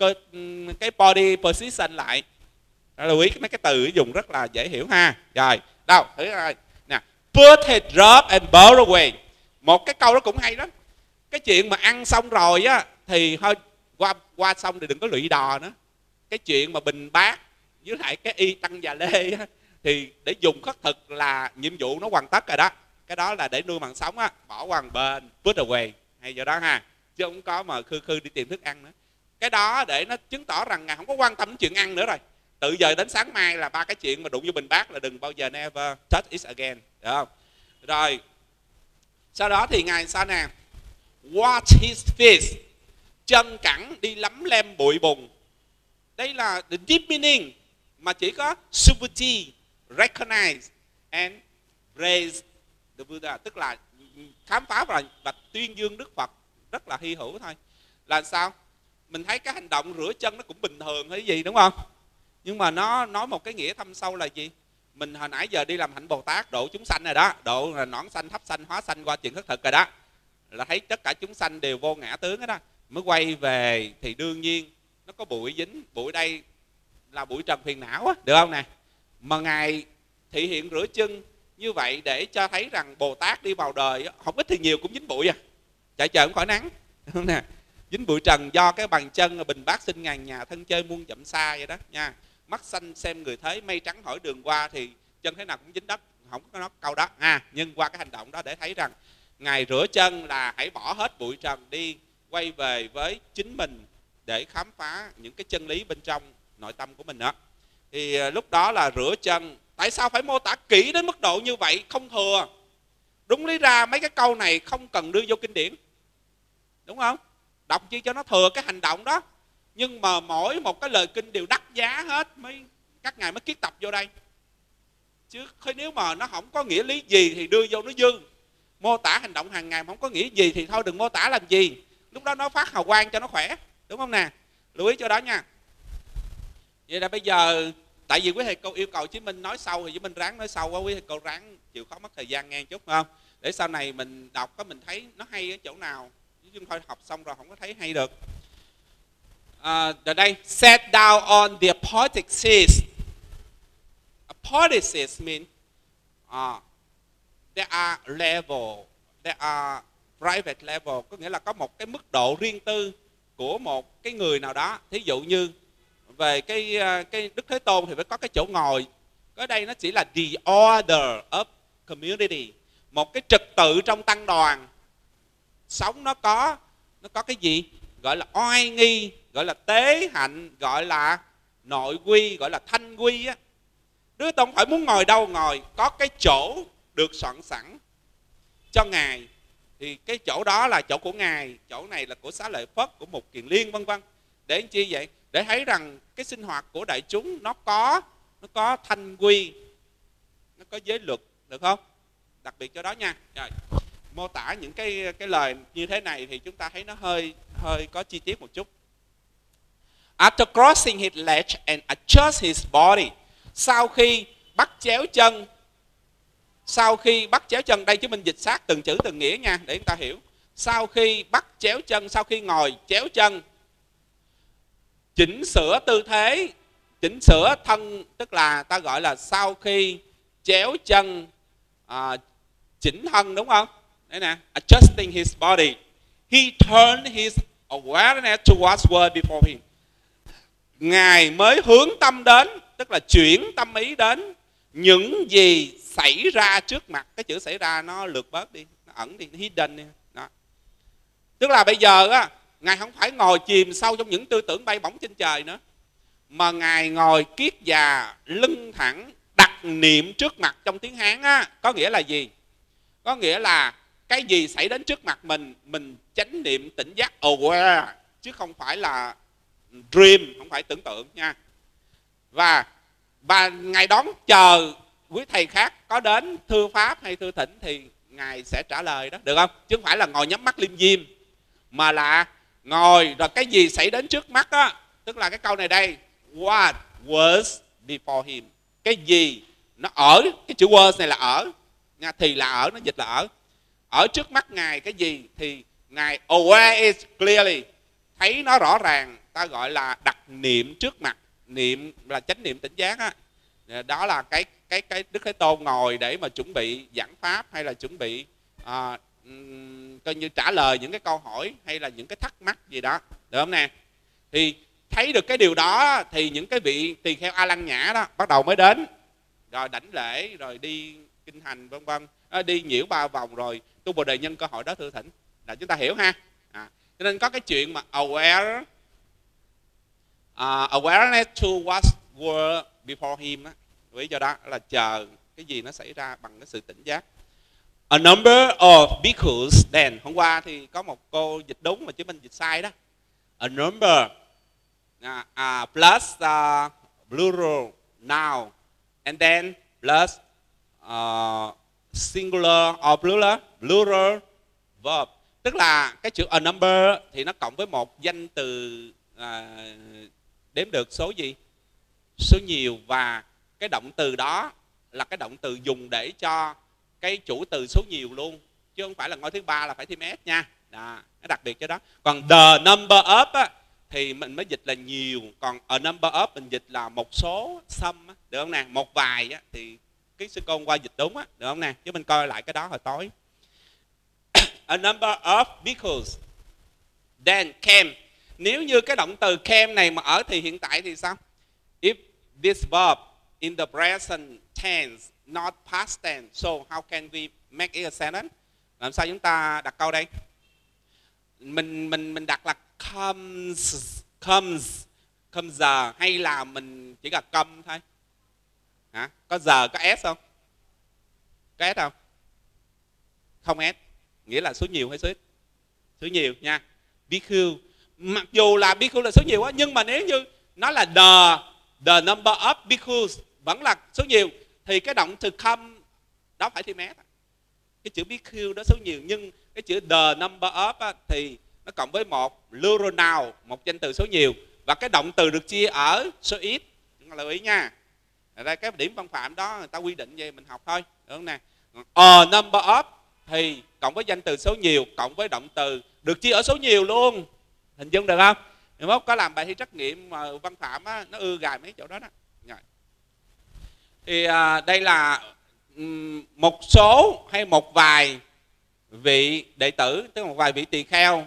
cái body position lại. Đó, lưu ý mấy cái từ dùng rất là dễ hiểu ha. Rồi, đâu, thử rồi. Nè, put his robe and bowl away. Một cái câu đó cũng hay lắm. Cái chuyện mà ăn xong rồi á thì thôi qua xong thì đừng có lụy đò nữa. Cái chuyện mà bình bát với lại cái y tăng già lê á, thì để dùng khất thực là nhiệm vụ nó hoàn tất rồi đó. Cái đó là để nuôi mạng sống á, bỏ qua một bên, put away, hay giờ đó ha. Chứ không có mà khư đi tìm thức ăn nữa. Cái đó để nó chứng tỏ rằng Ngài không có quan tâm đến chuyện ăn nữa rồi. Từ giờ đến sáng mai là ba cái chuyện mà đụng vô bình bát là đừng bao giờ never touch it again, được không? Rồi sau đó thì Ngài sao nè? Wash his feet, chân cẳng đi lấm lem bụi bùn. Đây là the deep meaning mà chỉ có Subhuti, recognize and praise the Buddha, tức là khám phá và tuyên dương Đức Phật, rất là hy hữu thôi. Là sao? Mình thấy cái hành động rửa chân nó cũng bình thường hay gì, đúng không? Nhưng mà nó nói một cái nghĩa thâm sâu là gì? Mình hồi nãy giờ đi làm hạnh Bồ Tát độ chúng sanh rồi đó, độ là nõn sanh, thấp sanh, hóa sanh qua chuyện khất thực rồi đó, là thấy tất cả chúng sanh đều vô ngã tướng đó. Mới quay về thì đương nhiên nó có bụi dính, bụi đây là bụi trần phiền não á, được không nè? Mà Ngài thị hiện rửa chân như vậy để cho thấy rằng Bồ Tát đi vào đời không ít thì nhiều cũng dính bụi à, chạy trời không khỏi nắng, đúng không nè? Dính bụi trần do cái bàn chân bình bát sinh ngàn nhà, thân chơi muôn dặm xa vậy đó nha. Mắt xanh xem người thế, mây trắng hỏi đường qua, thì chân thế nào cũng dính đất, không có nói câu đó ha. Nhưng qua cái hành động đó để thấy rằng Ngài rửa chân là hãy bỏ hết bụi trần đi, quay về với chính mình để khám phá những cái chân lý bên trong nội tâm của mình đó. Thì lúc đó là rửa chân. Tại sao phải mô tả kỹ đến mức độ như vậy? Không thừa. Đúng lý ra mấy cái câu này không cần đưa vô kinh điển, đúng không? Đọc chi cho nó thừa cái hành động đó. Nhưng mà mỗi một cái lời kinh đều đắt giá hết, các ngài mới kiết tập vô đây. Chứ nếu mà nó không có nghĩa lý gì thì đưa vô nó dư. Mô tả hành động hàng ngày mà không có nghĩa gì thì thôi đừng mô tả làm gì. Lúc đó nó phát hào quang cho nó khỏe, đúng không nè? Lưu ý cho đó nha. Vậy là bây giờ tại vì quý thầy cô yêu cầu Chí Minh nói sâu thì Chí Minh ráng nói sâu quá, quý thầy cô ráng chịu khó mất thời gian nghe chút, phải không? Để sau này mình đọc có mình thấy nó hay ở chỗ nào, chứ không thôi học xong rồi không có thấy hay được. Ở đây set down on the apotheosis. Apotheosis means there are level, there are private level, có nghĩa là có một cái mức độ riêng tư của một cái người nào đó. Thí dụ như về cái Đức Thế Tôn thì phải có cái chỗ ngồi. Ở đây nó chỉ là the order of community, một cái trật tự trong tăng đoàn. Sống nó có cái gì gọi là oai nghi, gọi là tế hạnh, gọi là nội quy, gọi là thanh quy á. Đức Thế Tôn phải muốn ngồi đâu ngồi, có cái chỗ được soạn sẵn cho ngài thì cái chỗ đó là chỗ của ngài, chỗ này là của Xá Lợi Phất, của Mục Kiền Liên, vân vân. Để chi vậy? Để thấy rằng cái sinh hoạt của đại chúng nó có thanh quy, nó có giới luật, được không? Đặc biệt cho đó nha. Rồi, mô tả những cái lời như thế này thì chúng ta thấy nó hơi có chi tiết một chút. After crossing his leg and adjust his body, sau khi bắt chéo chân, đây chứ mình dịch sát từng chữ từng nghĩa nha để chúng ta hiểu. Sau khi bắt chéo chân, sau khi ngồi chéo chân, chỉnh sửa tư thế, chỉnh sửa thân, tức là ta gọi là sau khi chéo chân, chỉnh thân, đúng không? Đấy nè, adjusting his body, he turned his awareness towards word before him. Ngài mới hướng tâm đến, tức là chuyển tâm ý đến những gì xảy ra trước mặt. Cái chữ xảy ra nó lược bớt đi, nó ẩn đi, nó hidden đi. Đó. Tức là bây giờ á, Ngài không phải ngồi chìm sâu trong những tư tưởng bay bổng trên trời nữa, mà Ngài ngồi kiết già, lưng thẳng, đặt niệm trước mặt trong tiếng Hán á. Có nghĩa là gì? Có nghĩa là cái gì xảy đến trước mặt mình chánh niệm tỉnh giác aware, chứ không phải là dream, không phải tưởng tượng nha. Và Ngài đón chờ quý thầy khác có đến thưa pháp hay thưa thỉnh thì Ngài sẽ trả lời đó, được không? Chứ không phải là ngồi nhắm mắt liêm diêm, mà là ngồi rồi cái gì xảy đến trước mắt á, tức là cái câu này đây, what was before him, cái gì nó ở, cái chữ was này là ở nha, thì là ở, nó dịch là ở trước mắt Ngài cái gì thì Ngài aware it clearly, thấy nó rõ ràng, ta gọi là đặt niệm trước mặt. Niệm là chánh niệm tỉnh giác á. Đó là cái Đức Thế Tôn ngồi để mà chuẩn bị giảng pháp, hay là chuẩn bị coi như trả lời những cái câu hỏi hay là những cái thắc mắc gì đó, được không nè? Thì thấy được cái điều đó thì những cái vị tỳ kheo A Lăng Nhã đó bắt đầu mới đến, rồi đảnh lễ, rồi đi kinh hành, vân vân, đi nhiễu 3 vòng, rồi tu Bồ Đề nhân cơ hội đó thưa thỉnh, là chúng ta hiểu ha. Cho nên có cái chuyện mà awareness to what were before him á, ý cho đó là chờ cái gì nó xảy ra bằng cái sự tỉnh giác. A number of bhikkhus then, hôm qua thì có một cô dịch đúng mà chứ mình dịch sai đó. A number plus plural noun and then plus singular or plural verb. Tức là cái chữ a number thì nó cộng với một danh từ đếm được số gì? Số nhiều, và cái động từ đó là cái động từ dùng để cho cái chủ từ số nhiều luôn, chứ không phải là ngôi thứ ba là phải thêm s nha. Đó, nó đặc biệt cho đó. Còn the number of á, thì mình mới dịch là nhiều, còn a number of mình dịch là một số, some á, được không nè? Một vài á, thì cái sư cô qua dịch đúng á, được không nè? Chứ mình coi lại cái đó hồi tối. A number of bhikkhus then came. Nếu như cái động từ came này mà ở thì hiện tại thì sao? If this verb in the present tense, not past tense, so how can we make it a sentence? Làm sao chúng ta đặt câu đây? Mình đặt là comes giờ, hay là mình chỉ là come thôi? Hả? Có giờ, có s không? Có s không? Không s, nghĩa là số nhiều hay số ít? Số nhiều nha. Bhikkhu Mặc dù là bhikkhu là số nhiều á, nhưng mà nếu như nó là the number of bhikkhus vẫn là số nhiều, thì cái động to come đó phải thêm s. Cái chữ bhikkhu đó số nhiều, nhưng cái chữ the number of á, thì nó cộng với một plural noun, một danh từ số nhiều, và cái động từ được chia ở số ít. Chúng ta lưu ý nha. Ở đây cái điểm văn phạm đó người ta quy định vậy, mình học thôi, đúng không nè? A number of thì cộng với danh từ số nhiều, cộng với động từ được chia ở số nhiều luôn. Hình dung được không? Nếu mốt có làm bài thi trắc nghiệm mà văn phạm á, nó ưa gài mấy chỗ đó đó. Rồi. Thì đây là một số hay một vài vị đệ tử, tức là một vài vị tỳ kheo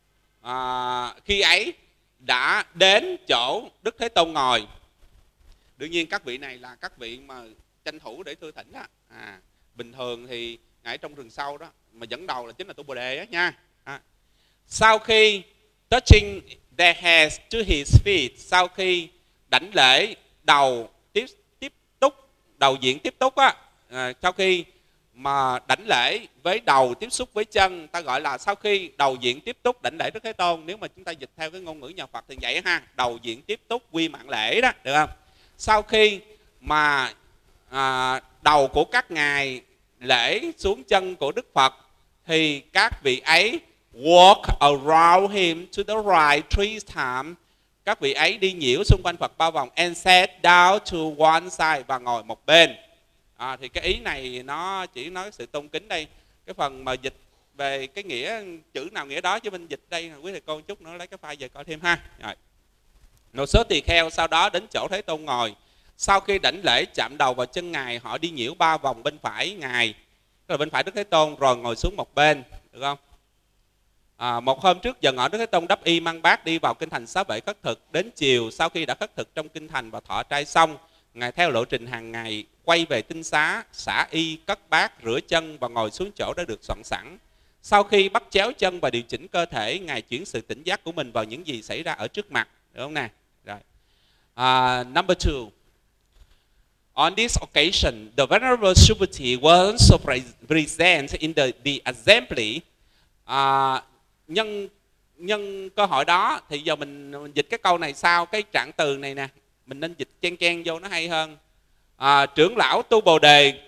khi ấy đã đến chỗ Đức Thế Tôn ngồi. Đương nhiên các vị này là các vị mà tranh thủ để thưa thỉnh đó. Bình thường thì ngài trong rừng sâu đó, mà dẫn đầu là chính là Tu Bồ Đề đó nha. Sau khi touching their heads to his feet, sau khi đảnh lễ đầu tiếp túc, đầu diện tiếp túc á, sau khi mà đảnh lễ với đầu tiếp xúc với chân, ta gọi là sau khi đầu diện tiếp túc đảnh lễ Đức Thế Tôn. Nếu mà chúng ta dịch theo cái ngôn ngữ nhà Phật thì vậy ha, đầu diện tiếp túc quy mạng lễ đó, được không? Sau khi mà đầu của các ngài lễ xuống chân của Đức Phật, thì các vị ấy walk around him to the right 3 times. Các vị ấy đi nhiễu xung quanh Phật 3 vòng, and sat down to one side, và ngồi một bên. Thì cái ý này nó chỉ nói sự tôn kính đây. Cái phần mà dịch về cái nghĩa chữ nào nghĩa đó, chứ bên dịch đây quý thầy cô chút nữa lấy cái file về coi thêm ha. Rồi. Một số tỳ kheo sau đó đến chỗ Thế Tôn ngồi. Sau khi đảnh lễ chạm đầu vào chân ngài, họ đi nhiễu 3 vòng bên phải ngài, tức là bên phải Đức Thế Tôn, rồi ngồi xuống một bên, được không? Một hôm trước giờ ngọ, Đức Thế Tôn đắp y mang bát đi vào kinh thành xá vệ khất thực. Đến chiều, sau khi đã khất thực trong kinh thành và thọ trai xong, ngài theo lộ trình hàng ngày quay về tinh xá, xả y, cất bát, rửa chân và ngồi xuống chỗ đã được soạn sẵn. Sau khi bắt chéo chân và điều chỉnh cơ thể, ngài chuyển sự tỉnh giác của mình vào những gì xảy ra ở trước mặt, được không nè? Rồi. Number 2. On this occasion, the Venerable Subhuti was also present in the assembly. Nhân cơ hội đó thì giờ mình dịch cái câu này sau cái trạng từ này nè, mình nên dịch chen vô nó hay hơn. Trưởng lão Tu Bồ Đề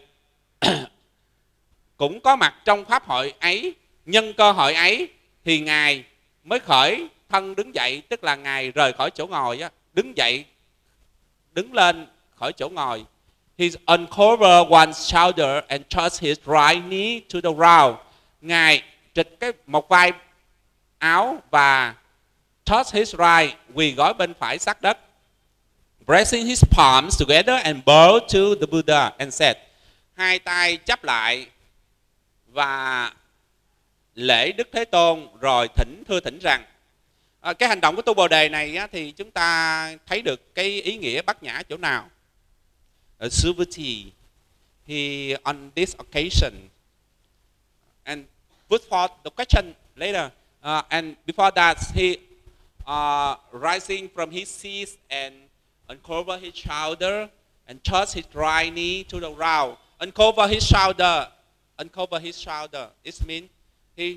cũng có mặt trong pháp hội ấy. Nhân cơ hội ấy thì ngài mới khởi thân đứng dậy, tức là ngài rời khỏi chỗ ngồi á, đứng dậy, đứng lên khỏi chỗ ngồi. He uncovered one shoulder and touched his right knee to the ground. Ngài trịch một vai áo và touch his right, quỳ gối bên phải sát đất. Pressing his palms together and bowed to the Buddha and said. Hai tay chắp lại và lễ Đức Thế Tôn, rồi thưa thỉnh rằng. Cái hành động của Tu Bồ Đề này á, thì chúng ta thấy được cái ý nghĩa bát nhã chỗ nào? Subhuti, he on this occasion, and put forth the question later, and before that he rising from his seat and uncover his shoulder and touch his right knee to the ground. Uncover his shoulder. It means he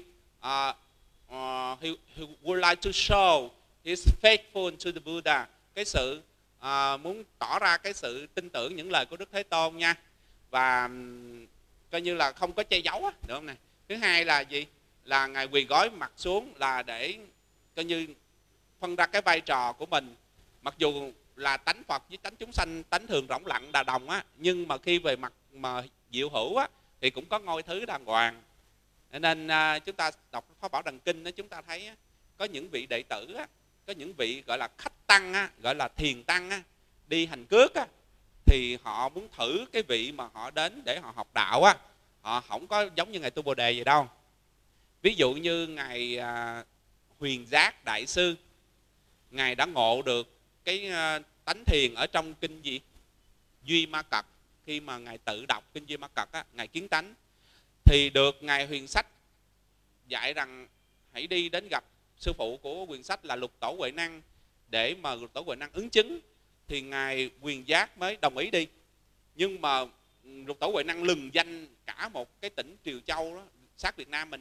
would like to show his faithful to the Buddha. Cái sự muốn tỏ ra cái sự tin tưởng những lời của Đức Thế Tôn nha, và coi như là không có che giấu á, được không này? Thứ hai là gì? Là ngài quỳ gối mặt xuống là để coi như phân ra cái vai trò của mình. Mặc dù là tánh Phật với tánh chúng sanh, tánh thường rỗng lặng đà đồng á, nhưng mà khi về mặt mà diệu hữu á thì cũng có ngôi thứ đàng hoàng. Nên chúng ta đọc Pháp Bảo Đằng Kinh đó, chúng ta thấy á, có những vị đệ tử á, có những vị gọi là khách tăng á, gọi là thiền tăng á, đi hành cước á, thì họ muốn thử cái vị mà họ đến để họ học đạo á, họ không có giống như ngài Tu Bồ Đề vậy đâu. Ví dụ như ngài Huyền Giác Đại Sư, ngài đã ngộ được cái tánh thiền ở trong kinh gì? Duy Ma Cật. Khi mà ngài tự đọc kinh Duy Ma Cật á, ngài kiến tánh, thì được ngài Huyền Sách dạy rằng hãy đi đến gặp sư phụ của Huyền Sách là Lục Tổ Huệ Năng, để mà Lục Tổ Huệ Năng ứng chứng, thì ngài Huyền Giác mới đồng ý đi. Nhưng mà Lục Tổ Huệ Năng lừng danh cả một cái tỉnh Triều Châu đó, sát Việt Nam mình đó,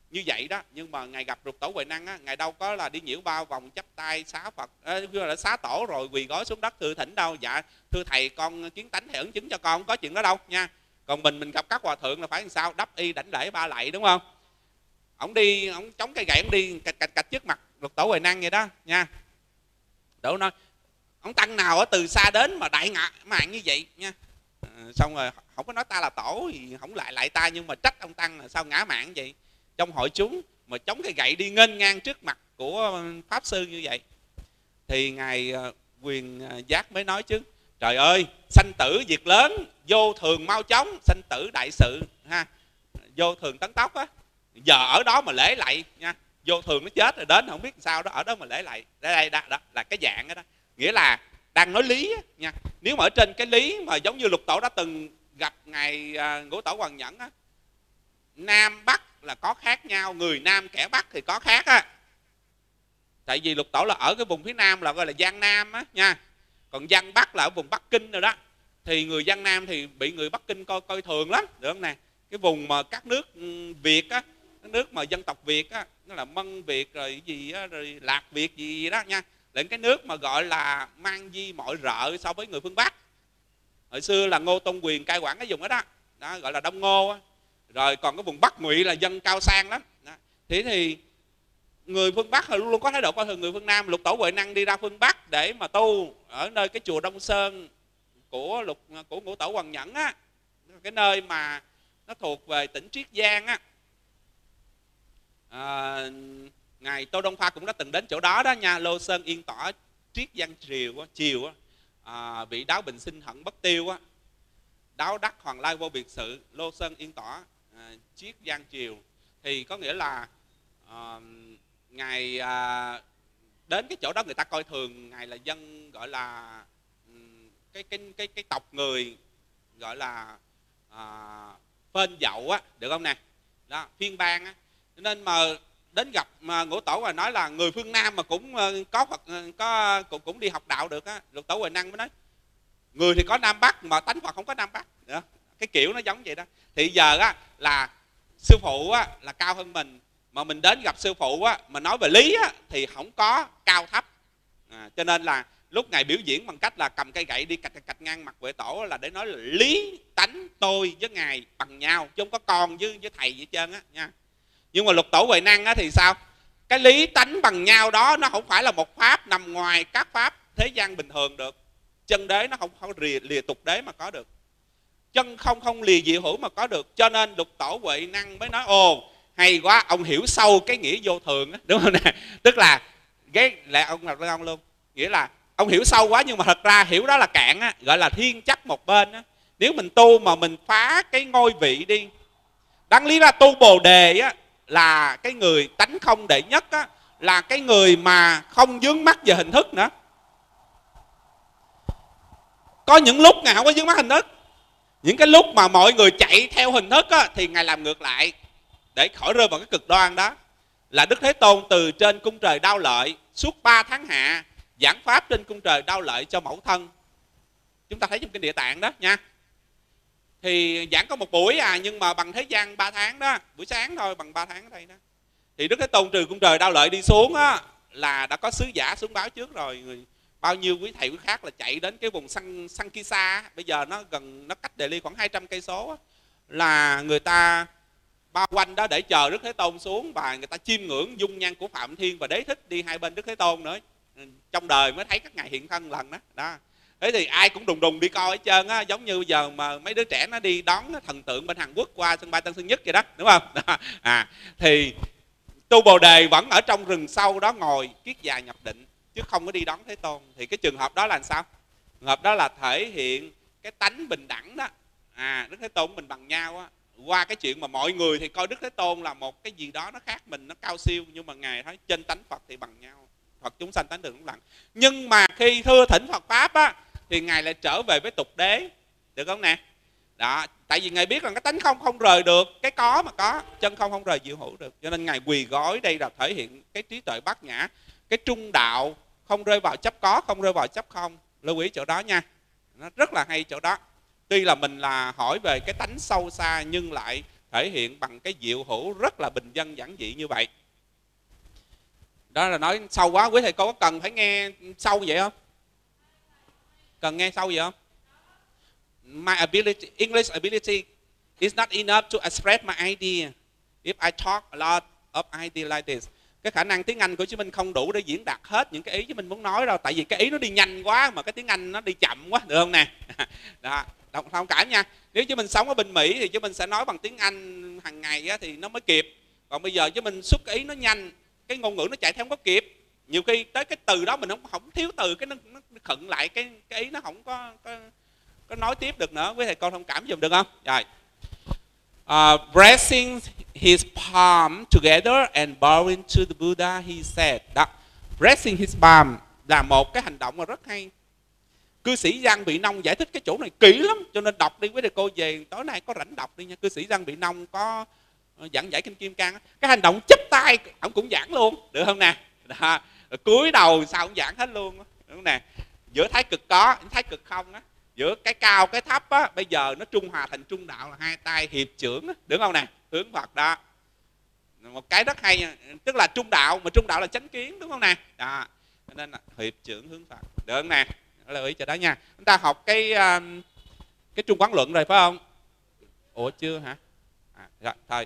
như vậy đó. Nhưng mà ngài gặp Lục Tổ Huệ Năng á, ngài đâu có là đi nhiễu bao vòng chắp tay xá Phật, là xá tổ rồi quỳ gối xuống đất thưa thỉnh đâu. Dạ thưa thầy con kiến tánh thầy ấn chứng cho con, không có chuyện đó đâu nha. Còn mình gặp các hòa thượng là phải làm sao? Đắp y đảnh lễ ba lạy, đúng không? Ông đi, ông chống cây gậy, ông đi cạch trước mặt Lục Tổ Huệ Năng vậy đó nha. Tổ nói ông tăng nào ở từ xa đến mà đại ngạ mạng như vậy nha. Xong rồi không có nói ta là tổ thì không lại ta, nhưng mà trách ông tăng là sao ngã mạng vậy. Trong hội chúng mà chống cái gậy đi nghênh ngang trước mặt của pháp sư như vậy. Thì ngài Quyền Giác mới nói chứ, trời ơi, sanh tử việc lớn, vô thường mau chóng, sanh tử đại sự ha, vô thường tấn tốc á. Giờ ở đó mà lễ lạy nha, vô thường nó chết rồi đến không biết sao đó, ở đó mà lễ lạy. Đây đó là cái dạng đó, đó. Nghĩa là đang nói lý á, nha. Nếu mà ở trên cái lý mà giống như Lục Tổ đã từng gặp ngài Ngũ Tổ Hoàng Nhẫn á, Nam Bắc là có khác nhau, người Nam kẻ Bắc thì có khác á. Tại vì Lục Tổ là ở cái vùng phía Nam là gọi là Giang Nam á nha. Còn Giang Bắc là ở vùng Bắc Kinh rồi đó. Thì người Giang Nam thì bị người Bắc Kinh coi thường lắm, được không nè? Cái vùng mà các nước Việt á, cái nước mà dân tộc Việt á, nó là Mân Việt rồi gì á, rồi Lạc Việt gì đó nha. Đến cái nước mà gọi là mang di mọi rợ so với người phương Bắc. Hồi xưa là Ngô Tôn Quyền cai quản cái vùng đó, đó gọi là Đông Ngô á. Rồi còn cái vùng Bắc Ngụy là dân cao sang lắm đó. Thế thì người phương Bắc luôn luôn có thái độ coi thường người phương Nam. Lục Tổ Huệ Năng đi ra phương Bắc để mà tu ở nơi cái chùa Đông Sơn của Ngũ Tổ Hoàng Nhẫn á, cái nơi mà nó thuộc về tỉnh Triết Giang á. Ngài Tô Đông Pha cũng đã từng đến chỗ đó đó nha. Lô Sơn yên tỏa Triết Giang chiều á, vị đáo bình sinh hận bất tiêu á, đáo đắc hoàng lai vô biệt sự, Lô Sơn yên tỏa Triết Giang chiều. Thì có nghĩa là ngài đến cái chỗ đó người ta coi thường ngài là dân gọi là cái tộc người gọi là phên dậu á, được không nè? Đó, phiên bang á. Nên mà đến gặp mà Ngũ Tổ và nói là người phương Nam mà cũng có Phật, cũng đi học đạo được á. Lục Tổ Huệ Năng mới nói người thì có Nam Bắc mà tánh Phật không có Nam Bắc. Đó. Cái kiểu nó giống vậy đó. Thì giờ á là sư phụ á là cao hơn mình, mà mình đến gặp sư phụ á mà nói về lý á thì không có cao thấp. Cho nên là lúc ngài biểu diễn bằng cách là cầm cây gậy đi cạch ngang mặt Huệ Tổ là để nói là lý tánh tôi với ngài bằng nhau, chứ không có con với thầy gì hết trơn á nha. Nhưng mà Lục Tổ Huệ Năng á thì sao? Cái lý tánh bằng nhau đó nó không phải là một pháp nằm ngoài các pháp thế gian bình thường được. Chân đế nó không lìa tục đế mà có được, chân không lìa diệu hữu mà có được. Cho nên Lục Tổ Huệ Năng mới nói ồ hay quá, ông hiểu sâu cái nghĩa vô thường á, đúng không nè? Tức là cái là ông luôn, nghĩa là ông hiểu sâu quá, nhưng mà thật ra hiểu đó là cạn á, gọi là thiên chấp một bên á. Nếu mình tu mà mình phá cái ngôi vị đi, đáng lý ra tu Bồ Đề á là cái người tánh không đệ nhất á, là cái người mà không vướng mắc về hình thức nữa. Có những lúc ngài không có vướng mắc hình thức, những cái lúc mà mọi người chạy theo hình thức á, thì ngài làm ngược lại để khỏi rơi vào cái cực đoan đó. Là Đức Thế Tôn từ trên cung trời Đao Lợi suốt 3 tháng hạ giảng pháp trên cung trời Đao Lợi cho mẫu thân. Chúng ta thấy trong kinh Địa Tạng đó nha. Thì giảng có một buổi nhưng mà bằng thế gian 3 tháng đó, buổi sáng thôi, bằng 3 tháng ở đây đó. Thì Đức Thế Tôn từ cung trời Đao Lợi đi xuống á là đã có sứ giả xuống báo trước rồi. Bao nhiêu quý thầy quý khác là chạy đến cái vùng Sankisa, bây giờ nó cách Delhi khoảng 200 cây số, là người ta bao quanh đó để chờ Đức Thế Tôn xuống, và người ta chiêm ngưỡng dung nhan của Phạm Thiên và Đế Thích đi hai bên Đức Thế Tôn nữa. Trong đời mới thấy các ngài hiện thân lần đó. Đó. Thế thì ai cũng đùng đi coi hết trơn á, giống như giờ mà mấy đứa trẻ nó đi đón thần tượng bên Hàn Quốc qua sân bay Tân Sơn Nhất vậy đó, đúng không? Thì tu Bồ Đề vẫn ở trong rừng sâu đó ngồi kiết già nhập định, chứ không có đi đón Thế Tôn. Thì cái trường hợp đó là sao? Trường hợp đó là thể hiện cái tánh bình đẳng đó. Đức Thế Tôn mình bằng nhau á, qua cái chuyện mà mọi người thì coi Đức Thế Tôn là một cái gì đó nó khác mình, nó cao siêu, nhưng mà ngài thấy trên tánh Phật thì bằng nhau. Phật chúng sanh tánh thường cũng lặng. Nhưng mà khi thưa thỉnh Phật pháp á thì ngài lại trở về với tục đế, được không nè? Đó, tại vì ngài biết rằng cái tánh không rời được cái có mà có, chân không rời diệu hữu được. Cho nên ngài quỳ gối đây là thể hiện cái trí tuệ bát nhã, cái trung đạo, không rơi vào chấp có, không rơi vào chấp không. Lưu ý chỗ đó nha, nó rất là hay chỗ đó. Tuy là mình là hỏi về cái tánh sâu xa, nhưng lại thể hiện bằng cái diệu hữu rất là bình dân giản dị như vậy. Đó là nói sâu quá, quý thầy cô có cần phải nghe sâu vậy không? Cần nghe sâu vậy không? My ability, English ability is not enough to express my idea. If I talk a lot of idea like this, cái khả năng tiếng Anh của chúng mình không đủ để diễn đạt hết những cái ý chúng mình muốn nói đâu, tại vì cái ý nó đi nhanh quá mà cái tiếng Anh nó đi chậm quá, được không nè? Đó, thông cảm nha. Nếu chúng mình sống ở bên Mỹ thì chúng mình sẽ nói bằng tiếng Anh hàng ngày á, thì nó mới kịp. Còn bây giờ chúng mình xuất cái ý nó nhanh, cái ngôn ngữ nó chạy theo không có kịp. Nhiều khi tới cái từ đó mình không thiếu từ, cái nó khựng lại cái ý nó không có nói tiếp được nữa. Quý thầy con thông cảm giùm được không? Rồi. Pressing his palm together and bowing to the Buddha, he said. Đó. Pressing his palm là một cái hành động mà rất hay. Cư sĩ Giang Vị Nông giải thích cái chỗ này kỹ lắm, cho nên đọc đi quý thầy cô về tối nay có rảnh đọc đi nha. Cư sĩ Giang Vị Nông có giảng giải kinh Kim Cang, cái hành động chắp tay ông cũng giảng luôn, được không nè? Đó. Cúi đầu sao cũng giảng hết luôn, đúng không nè? Giữa thái cực có, thái cực không á, giữa cái cao cái thấp á, bây giờ nó trung hòa thành trung đạo là hai tay hiệp chưởng á, đúng không nè? Hướng Phật đó. Một cái rất hay, tức là trung đạo, mà trung đạo là chánh kiến, đúng không nè? Đó. Nên là hiệp chưởng hướng Phật, được không nè? Lưu ý cho đó nha. Chúng ta học cái Trung Quán Luận rồi phải không? Ủa chưa hả? Rồi, thôi.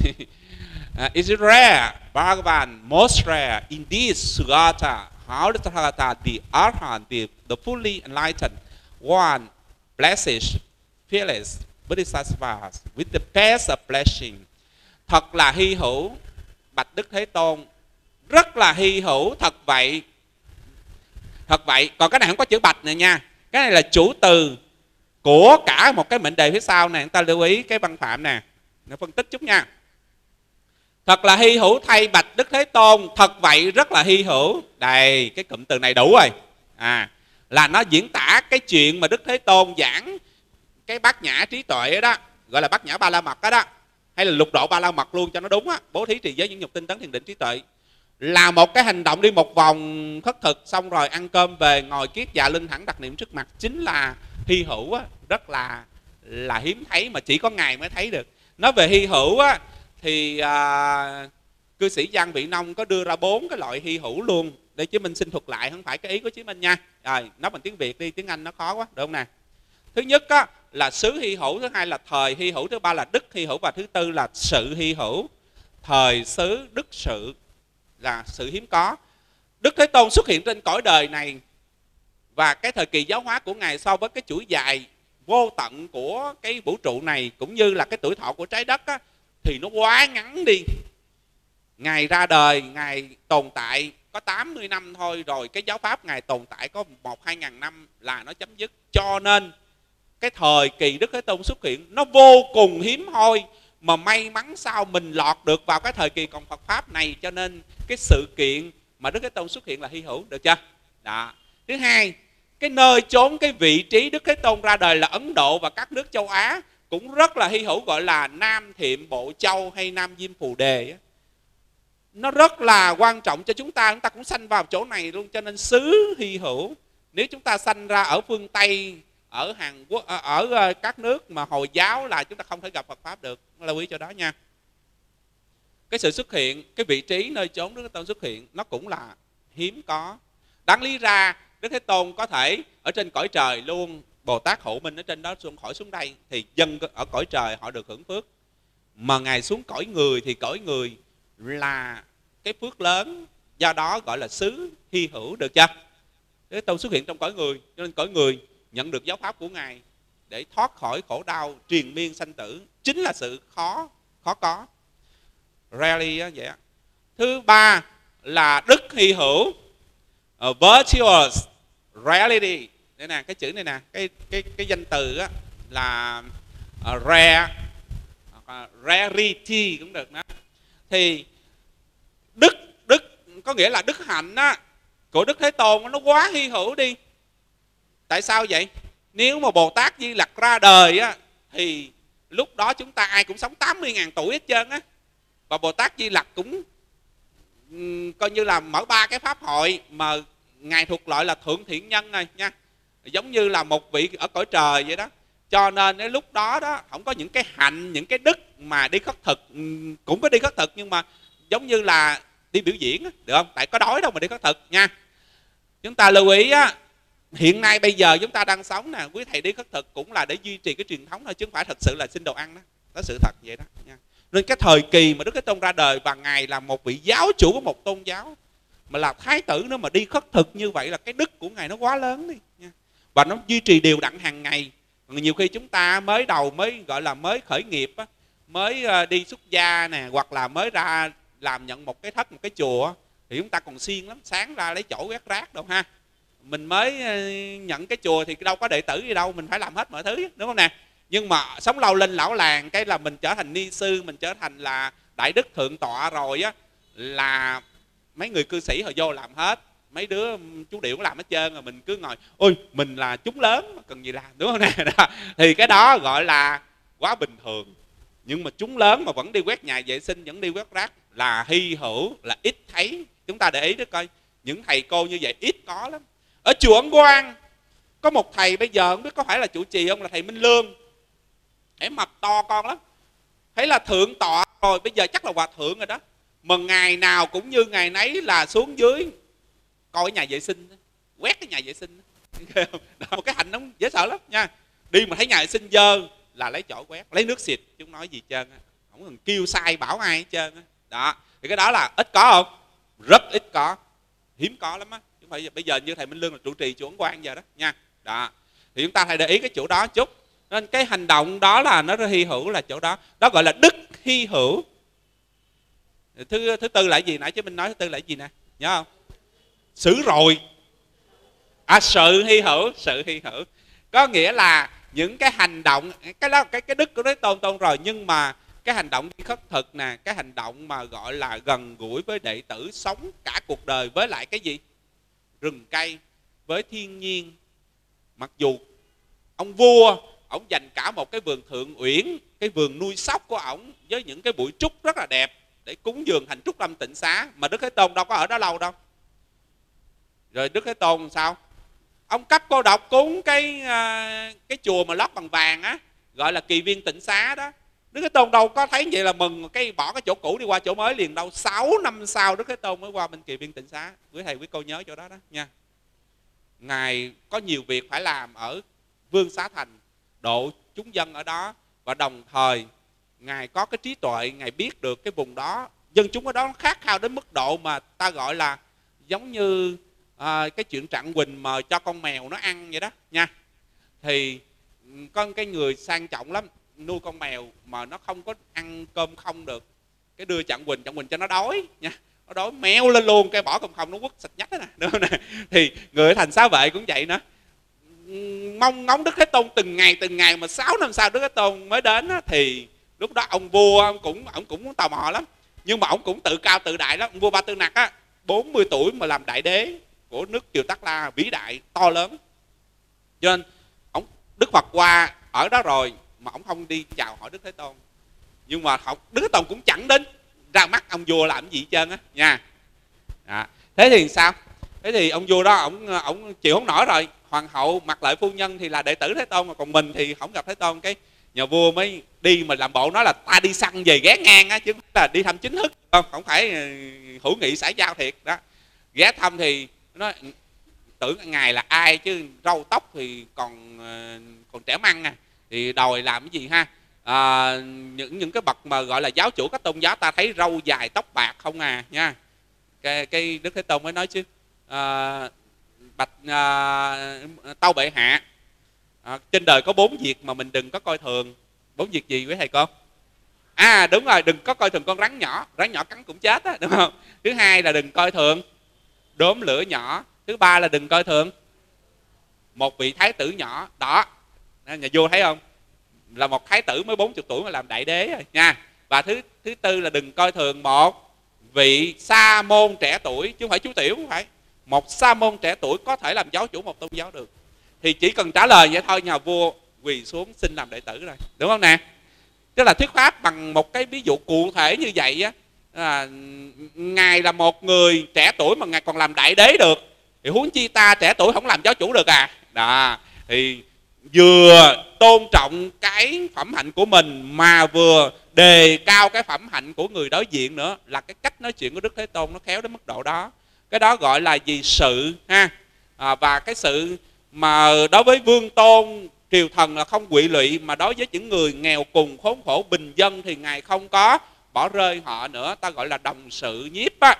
Is it rare, Bhagavan, most rare, indeed, Sugata, how the Tathagata, the Arhat, the fully enlightened, one, blessed, fearless, Bodhisattva, with the best of blessing. Thật là hy hữu, bạch Đức Thế Tôn, rất là hy hữu, thật vậy. Thật vậy, còn cái này không có chữ bạch này nha. Cái này là chủ từ của cả một cái mệnh đề phía sau này. Chúng ta lưu ý cái văn phạm nè, nó phân tích chút nha. Thật là hy hữu thay bạch Đức Thế Tôn, thật vậy rất là hy hữu. Đây, cái cụm từ này đủ rồi. Là nó diễn tả cái chuyện mà Đức Thế Tôn giảng cái bát nhã trí tuệ đó, gọi là bát nhã ba la mật đó, hay là lục độ ba la mật luôn cho nó đúng á. Bố thí trì giới những nhục tinh tấn thiền định trí tuệ là một cái hành động đi một vòng khất thực, xong rồi ăn cơm về, ngồi kiết dạ linh thẳng đặt niệm trước mặt, chính là hy hữu á, rất là hiếm thấy, mà chỉ có Ngài mới thấy được. Nói về hy hữu á thì cư sĩ Giang Vị Nông có đưa ra 4 cái loại hy hữu luôn, để chứ mình xin thuật lại, không phải cái ý của chí Minh nha. Rồi nói bằng tiếng Việt đi, tiếng Anh nó khó quá, được không nè? Thứ nhất á, là xứ hy hữu, thứ hai là thời hy hữu, thứ ba là đức hy hữu, và thứ tư là sự hy hữu. Thời, xứ, đức, sự là sự hiếm có. Đức Thế Tôn xuất hiện trên cõi đời này, và cái thời kỳ giáo hóa của Ngài so với cái chuỗi dài vô tận của cái vũ trụ này, cũng như là cái tuổi thọ của trái đất á, thì nó quá ngắn đi. Ngài ra đời, Ngài tồn tại có 80 năm thôi, rồi cái giáo pháp Ngài tồn tại có 1-2 ngàn năm là nó chấm dứt. Cho nên cái thời kỳ Đức Thế Tôn xuất hiện nó vô cùng hiếm hoi, mà may mắn sao mình lọt được vào cái thời kỳ còn Phật Pháp này, cho nên cái sự kiện mà Đức Thế Tôn xuất hiện là hy hữu, được chưa? Đó. Thứ hai, cái nơi chốn, cái vị trí Đức Thế Tôn ra đời là Ấn Độ và các nước châu Á cũng rất là hy hữu, gọi là Nam Thiệm Bộ Châu hay Nam Diêm Phù Đề. Nó rất là quan trọng cho chúng ta cũng sanh vào chỗ này luôn, cho nên xứ hy hữu. Nếu chúng ta sanh ra ở phương Tây, ở Hàn Quốc, ở các nước mà Hồi giáo là chúng ta không thể gặp Phật Pháp được. Lưu ý cho đó nha. Cái sự xuất hiện, cái vị trí nơi chốn Đức Thế Tôn xuất hiện nó cũng là hiếm có. Đáng lý ra Đức Thế Tôn có thể ở trên cõi trời luôn, Bồ Tát hộ minh ở trên đó khỏi xuống đây, thì dân ở cõi trời họ được hưởng phước. Mà Ngài xuống cõi người thì cõi người là cái phước lớn, do đó gọi là xứ hy hữu, được chưa? Đức Thế Tôn xuất hiện trong cõi người, cho nên cõi người nhận được giáo pháp của Ngài để thoát khỏi khổ đau triền miên sanh tử, chính là sự khó có. Rarely vậy á. Thứ ba là đức hy hữu, virtuous reality. Đây nè, cái chữ này nè, cái danh từ á là rare, rarity cũng được đó. Thì đức có nghĩa là đức hạnh á của Đức Thế Tôn nó quá hy hữu đi. Tại sao vậy? Nếu mà Bồ Tát Di Lặc ra đời á, thì lúc đó chúng ta ai cũng sống 80.000 tuổi hết trơn á. Và Bồ Tát Di Lặc cũng coi như là mở 3 cái pháp hội, mà Ngài thuộc loại là thượng thiện nhân này nha. Giống như là một vị ở cõi trời vậy đó. Cho nên cái lúc đó đó không có những cái hạnh, những cái đức mà đi khất thực. Cũng có đi khất thực nhưng mà giống như là đi biểu diễn á, được không? Tại có đói đâu mà đi khất thực nha. Chúng ta lưu ý á, hiện nay bây giờ chúng ta đang sống nè, quý thầy đi khất thực cũng là để duy trì cái truyền thống thôi, chứ không phải thật sự là xin đồ ăn đó. Đó sự thật vậy đó nha. Nên cái thời kỳ mà Đức Thế Tôn ra đời và ngài là một vị giáo chủ của một tôn giáo, mà là thái tử nữa mà đi khất thực như vậy là cái đức của ngài nó quá lớn đi nha. Và nó duy trì đều đặn hàng ngày. Nhiều khi chúng ta mới đầu, mới gọi là mới khởi nghiệp á, mới đi xuất gia nè, hoặc là mới ra làm nhận một cái thất, một cái chùa, thì chúng ta còn siêng lắm, sáng ra lấy chổi quét rác đâu ha. Mình mới nhận cái chùa thì đâu có đệ tử gì đâu, mình phải làm hết mọi thứ, đúng không nè. Nhưng mà sống lâu lên lão làng cái là mình trở thành ni sư, mình trở thành là đại đức thượng tọa rồi á, là mấy người cư sĩ họ vô làm hết, mấy đứa chú điệu cũng làm hết trơn rồi, mình cứ ngồi ôi mình là chúng lớn cần gì làm, đúng không nè. Thì cái đó gọi là quá bình thường. Nhưng mà chúng lớn mà vẫn đi quét nhà vệ sinh, vẫn đi quét rác là hy hữu, là ít thấy. Chúng ta để ý đó coi, những thầy cô như vậy ít có lắm. Ở chùa Ấn Quang có một thầy bây giờ không biết có phải là chủ trì không, là thầy Minh Lương. Thầy mập to con lắm, thấy là thượng tọa rồi, bây giờ chắc là hòa thượng rồi đó, mà ngày nào cũng như ngày nấy là xuống dưới coi nhà vệ sinh, quét cái nhà vệ sinh. Đó, một cái hành nó dễ sợ lắm nha. Đi mà thấy nhà vệ sinh dơ là lấy chổi quét, lấy nước xịt, chúng nói gì trơn á, không cần kêu sai bảo ai hết trơn á. Đó, thì cái đó là ít có không? Rất ít có, hiếm có lắm á. Chứ phải bây giờ như thầy Minh Lương là trụ trì chùa Ấn Quang giờ đó nha. Đó, thì chúng ta phải để ý cái chỗ đó chút. Nên cái hành động đó là nó hy hữu là chỗ đó, đó gọi là đức hy hữu. Thứ tư là gì? Nãy chứ mình nói thứ tư là gì nè, nhớ không? Xử rồi. Sự hy hữu, sự hy hữu có nghĩa là những cái hành động, cái đó cái đức của Thế Tôn rồi, nhưng mà cái hành động đi khất thực nè, cái hành động mà gọi là gần gũi với đệ tử, sống cả cuộc đời với lại cái gì? Rừng cây, với thiên nhiên. Mặc dù ông vua, ông dành cả một cái vườn Thượng Uyển, cái vườn nuôi sóc của ổng với những cái bụi trúc rất là đẹp để cúng dường thành Trúc Lâm Tịnh Xá, mà Đức Thế Tôn đâu có ở đó lâu đâu. Rồi Đức Thế Tôn sao? Ông cấp cô độc cúng cái chùa mà lót bằng vàng á, gọi là Kỳ Viên Tịnh Xá đó. Đức Thế Tôn đâu có thấy vậy là mừng cái bỏ cái chỗ cũ đi qua chỗ mới liền đâu. 6 năm sau Đức Thế Tôn mới qua bên Kỳ Viên Tịnh Xá. Quý thầy quý cô nhớ chỗ đó đó nha. Ngài có nhiều việc phải làm ở Vương Xá Thành, độ chúng dân ở đó, và đồng thời Ngài có cái trí tuệ, Ngài biết được cái vùng đó, dân chúng ở đó khát khao đến mức độ mà ta gọi là giống như cái chuyện Trạng Quỳnh mà cho con mèo nó ăn vậy đó nha. Thì có cái người sang trọng lắm, nuôi con mèo mà nó không có ăn cơm không được, cái đưa Trạng Quỳnh cho nó đói nha, nó đói meo lên luôn, cái bỏ cơm không nó quất sạch nhách đó nè, đúng không nè. Thì người ở thành Xá Vệ cũng vậy nữa, mong ngóng Đức Thế Tôn từng ngày, mà 6 năm sau Đức Thế Tôn mới đến á, thì lúc đó ông vua ông cũng tò mò lắm, nhưng mà ông cũng tự cao tự đại lắm. Ông vua Ba Tư Nặc á, 40 tuổi mà làm đại đế của nước Triều Tắc La vĩ đại to lớn, cho nên Đức Phật qua ở đó rồi mà ông không đi chào hỏi Đức Thế Tôn. Nhưng mà Đức Thế Tôn cũng chẳng đến ra mắt ông vua làm gì hết trơn á nha. Đó. Thế thì sao? Thế thì ông vua đó ông chịu không nổi rồi. Hoàng hậu Mạc Lợi phu nhân thì là đệ tử Thế Tôn, mà còn mình thì không gặp Thế Tôn. Cái nhà vua mới đi mà làm bộ nói là ta đi săn về ghé ngang á, chứ không phải là đi thăm chính thức, không phải hữu nghị xã giao thiệt đó. Ghé thăm thì nó tưởng ngài là ai chứ râu tóc thì còn trẻ măng à, thì đòi làm cái gì ha. Những cái bậc mà gọi là giáo chủ các tôn giáo ta thấy râu dài tóc bạc không à nha. Cái Đức Thế Tôn mới nói chứ bạch tâu bệ hạ, trên đời có 4 việc mà mình đừng có coi thường. 4 việc gì quý thầy con? Đúng rồi, đừng có coi thường con rắn nhỏ cắn cũng chết á, đúng không? Thứ hai là đừng coi thường đốm lửa nhỏ. Thứ ba là đừng coi thường một vị thái tử nhỏ đó. Nhà vua thấy không, là một thái tử mới 40 tuổi mà làm đại đế rồi nha. Và thứ tư là đừng coi thường một vị sa môn trẻ tuổi, chứ không phải chú tiểu, không phải, một sa môn trẻ tuổi có thể làm giáo chủ một tôn giáo được. Thì chỉ cần trả lời vậy thôi, nhà vua quỳ xuống xin làm đệ tử rồi, đúng không nè? Tức là thuyết pháp bằng một cái ví dụ cụ thể như vậy á. Ngài là một người trẻ tuổi mà ngài còn làm đại đế được, thì huống chi ta trẻ tuổi không làm giáo chủ được à. Đó, thì vừa tôn trọng cái phẩm hạnh của mình mà vừa đề cao cái phẩm hạnh của người đối diện nữa, là cái cách nói chuyện của Đức Thế Tôn nó khéo đến mức độ đó. Cái đó gọi là gì? Sự ha. Và cái sự mà đối với vương tôn triều thần là không quỵ lụy, mà đối với những người nghèo cùng khốn khổ bình dân thì Ngài không có bỏ rơi họ nữa. Ta gọi là đồng sự nhiếp á.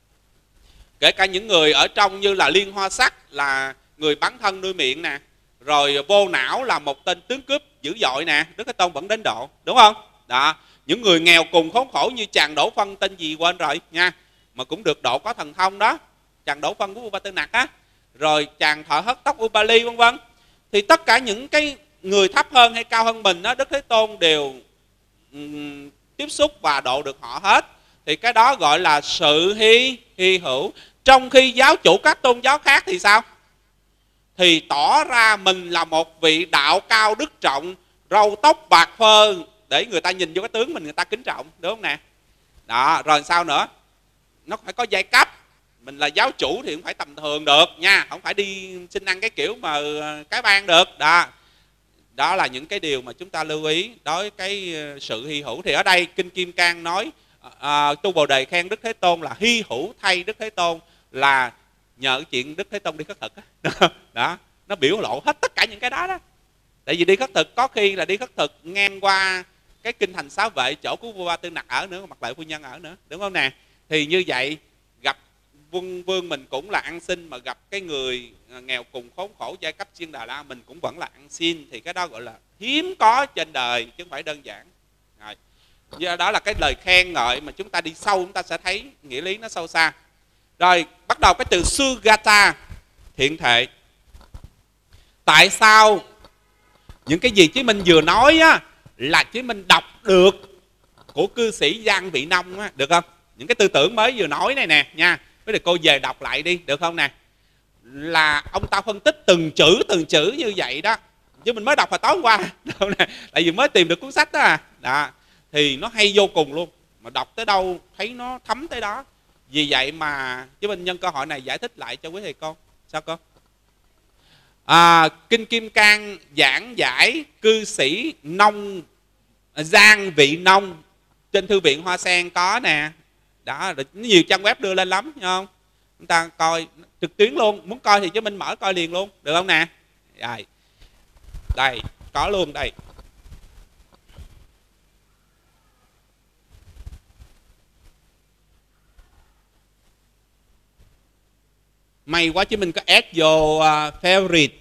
Kể cả những người ở trong như là Liên Hoa Sắc, là người bán thân nuôi miệng nè, rồi Vô Não là một tên tướng cướp dữ dội nè, Đức Thế Tôn vẫn đến độ, đúng không? Đó, những người nghèo cùng khốn khổ như chàng Đỗ Phân, tên gì quên rồi nha, mà cũng được độ có thần thông đó, chàng Đỗ Phân của Vua Ba Tư Nặc á, rồi chàng Thợ Hớt Tóc Upali vân vân. Thì tất cả những cái người thấp hơn hay cao hơn mình đó, Đức Thế Tôn đều tiếp xúc và độ được họ hết. Thì cái đó gọi là sự hy hữu. Trong khi giáo chủ các tôn giáo khác thì sao? Thì tỏ ra mình là một vị đạo cao đức trọng, râu tóc bạc phơ, để người ta nhìn vô cái tướng mình, người ta kính trọng, đúng không nè? Đó, rồi sao nữa? Nó phải có giai cấp. Mình là giáo chủ thì không phải tầm thường được nha, không phải đi xin ăn cái kiểu mà cái ban được. Đó là những cái điều mà chúng ta lưu ý đối với cái sự hy hữu. Thì ở đây Kinh Kim Cang nói Tu Bồ Đề khen Đức Thế Tôn là hy hữu thay Đức Thế Tôn, là nhờ chuyện Đức Thế Tôn đi khất thực đó, nó biểu lộ hết tất cả những cái đó đó. Tại vì đi khất thực có khi là đi khất thực ngang qua cái kinh thành Xá Vệ, chỗ của Vua Ba Tư Nặc ở nữa, Mặt Lợi Phu Nhân ở nữa, đúng không nè? Thì như vậy gặp vương mình cũng là ăn xin, mà gặp cái người nghèo cùng khốn khổ giai cấp Chiên Đà La mình cũng vẫn là ăn xin. Thì cái đó gọi là hiếm có trên đời chứ không phải đơn giản. Rồi, do đó là cái lời khen ngợi mà chúng ta đi sâu chúng ta sẽ thấy nghĩa lý nó sâu xa. Rồi bắt đầu cái từ Sugata, thiện thệ. Tại sao những cái gì Chí Minh vừa nói á, là Chí Minh đọc được của cư sĩ Giang Vị Nông á, được không? Những cái tư tưởng mới vừa nói này nè nha, với lại cô về đọc lại đi, được không nè? Là ông ta phân tích từng chữ như vậy đó, chứ mình mới đọc hồi tối hôm qua tại vì mới tìm được cuốn sách đó đó, thì nó hay vô cùng luôn, mà đọc tới đâu thấy nó thấm tới đó. Vì vậy mà Chí Minh nhân cơ hội này giải thích lại cho quý thầy con. Sao con? Kinh Kim Cang giảng giải cư sĩ Nông, Giang Vị Nông, trên thư viện Hoa Sen có nè. Đó, nhiều trang web đưa lên lắm, không? Chúng ta coi trực tuyến luôn, muốn coi thì Chí Minh mở coi liền luôn, được không nè? Rồi. Đây, có luôn đây. May quá Chí Minh có add vô favorite.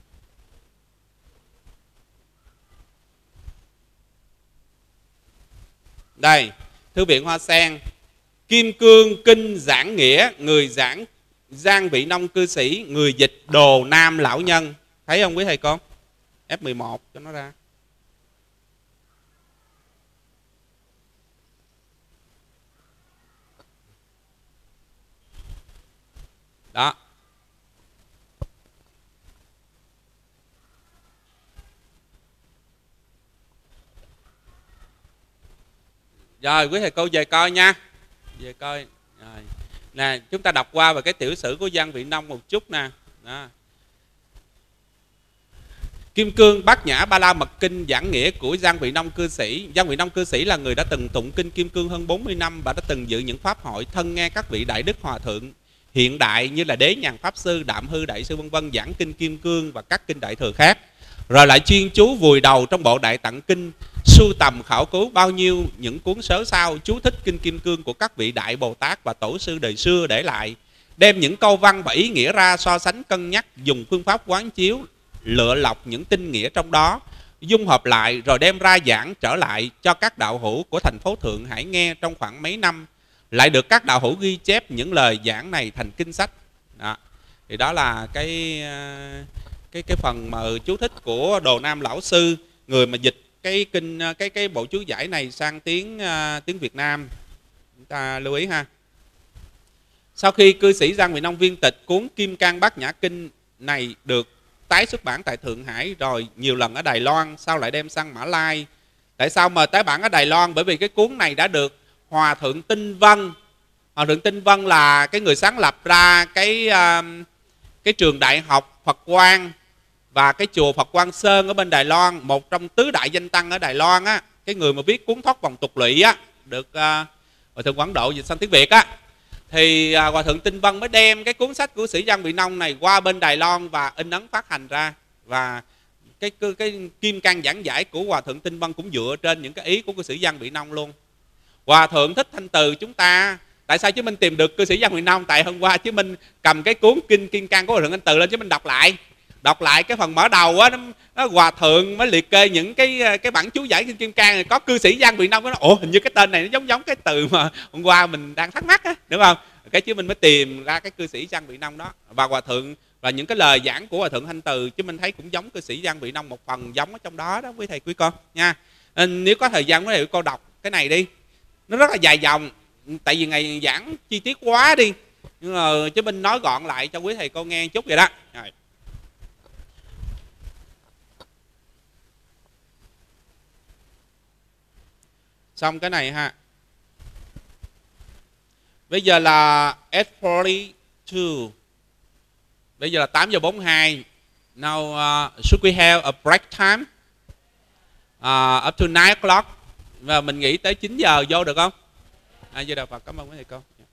Đây, thư viện Hoa Sen, Kim Cương Kinh Giảng Nghĩa, người giảng Giang Vị Nông cư sĩ, người dịch Đồ Nam Lão Nhân. Thấy không quý thầy con? F11 cho nó ra. Đó. Rồi quý thầy cô về coi nha. Về coi. Rồi. Nè, chúng ta đọc qua về cái tiểu sử của Giang Vị Nông một chút nè. Đó. Kim Cương Bát Nhã Ba La Mật Kinh giảng nghĩa của Giang Vị Nông cư sĩ. Giang Vị Nông cư sĩ là người đã từng tụng kinh Kim Cương hơn 40 năm và đã từng dự những pháp hội, thân nghe các vị đại đức hòa thượng hiện đại như là Đế Nhàn Pháp Sư, Đạm Hư Đại Sư vân vân giảng kinh Kim Cương và các kinh đại thừa khác. Rồi lại chuyên chú vùi đầu trong bộ Đại Tạng Kinh, sưu tầm khảo cứu bao nhiêu những cuốn sớ sao chú thích kinh Kim Cương của các vị đại Bồ Tát và tổ sư đời xưa để lại, đem những câu văn và ý nghĩa ra so sánh cân nhắc, dùng phương pháp quán chiếu lựa lọc những tinh nghĩa trong đó, dung hợp lại rồi đem ra giảng trở lại cho các đạo hữu của thành phố Thượng Hải nghe trong khoảng mấy năm, lại được các đạo hữu ghi chép những lời giảng này thành kinh sách. Đó. Thì đó là cái phần mà chú thích của Đồ Nam Lão Sư, người mà dịch cái kinh cái bộ chú giải này sang tiếng Việt Nam. Chúng ta lưu ý ha. Sau khi cư sĩ Giang Vị Nông viên tịch cuốn Kim Cang Bát Nhã Kinh này được tái xuất bản tại Thượng Hải rồi nhiều lần ở Đài Loan, sau lại đem sang Mã Lai. Tại sao mà tái bản ở Đài Loan? Bởi vì cái cuốn này đã được Hòa Thượng Tinh Vân. Hòa Thượng Tinh Vân là cái người sáng lập ra cái trường đại học Phật Quang Và cái chùa Phật Quang Sơn ở bên Đài Loan, một trong tứ đại danh tăng ở Đài Loan á, cái người mà viết cuốn Thoát vòng tục lụy á, được Hòa thượng Quảng Độ dịch sang tiếng Việt á, thì Hòa thượng Tinh Vân mới đem cái cuốn sách của Sĩ Giang Vị Nông này qua bên Đài Loan và in ấn phát hành ra. Và cái kim cang giảng giải của Hòa thượng Tinh Vân cũng dựa trên những cái ý của cư sĩ Giang Vị Nông luôn. Hòa thượng Thích Thanh Từ chúng ta, tại sao chứ mình tìm được cư sĩ Giang Vị Nông? Tại hôm qua chứ mình cầm cái cuốn kinh kim cang của Hòa thượng Thanh Từ lên chứ mình đọc lại cái phần mở đầu á, nó Hòa thượng mới liệt kê những cái bản chú giải kinh kim cang này, có cư sĩ Giang Vị Nông, nó ủa hình như cái tên này nó giống cái từ mà hôm qua mình đang thắc mắc á, đúng không? Cái chứ mình mới tìm ra cái cư sĩ Giang Vị Nông đó. Và Hòa thượng và những cái lời giảng của Hòa thượng Thanh Từ chứ mình thấy cũng giống cư sĩ Giang Vị Nông một phần giống ở trong đó đó quý thầy quý con nha. Nếu có thời gian quý thầy quý con đọc cái này đi, nó rất là dài dòng, tại vì ngày giảng chi tiết quá đi, nhưng mà chứ mình nói gọn lại cho quý thầy cô nghe chút vậy đó. Rồi. Xong cái này ha. Bây giờ là 8:42. Bây giờ là 8:42. Now should we have a break time? Up to 9 o'clock. Và mình nghỉ tới 9 giờ vô được không? Vô được, và cảm ơn quý thầy cô.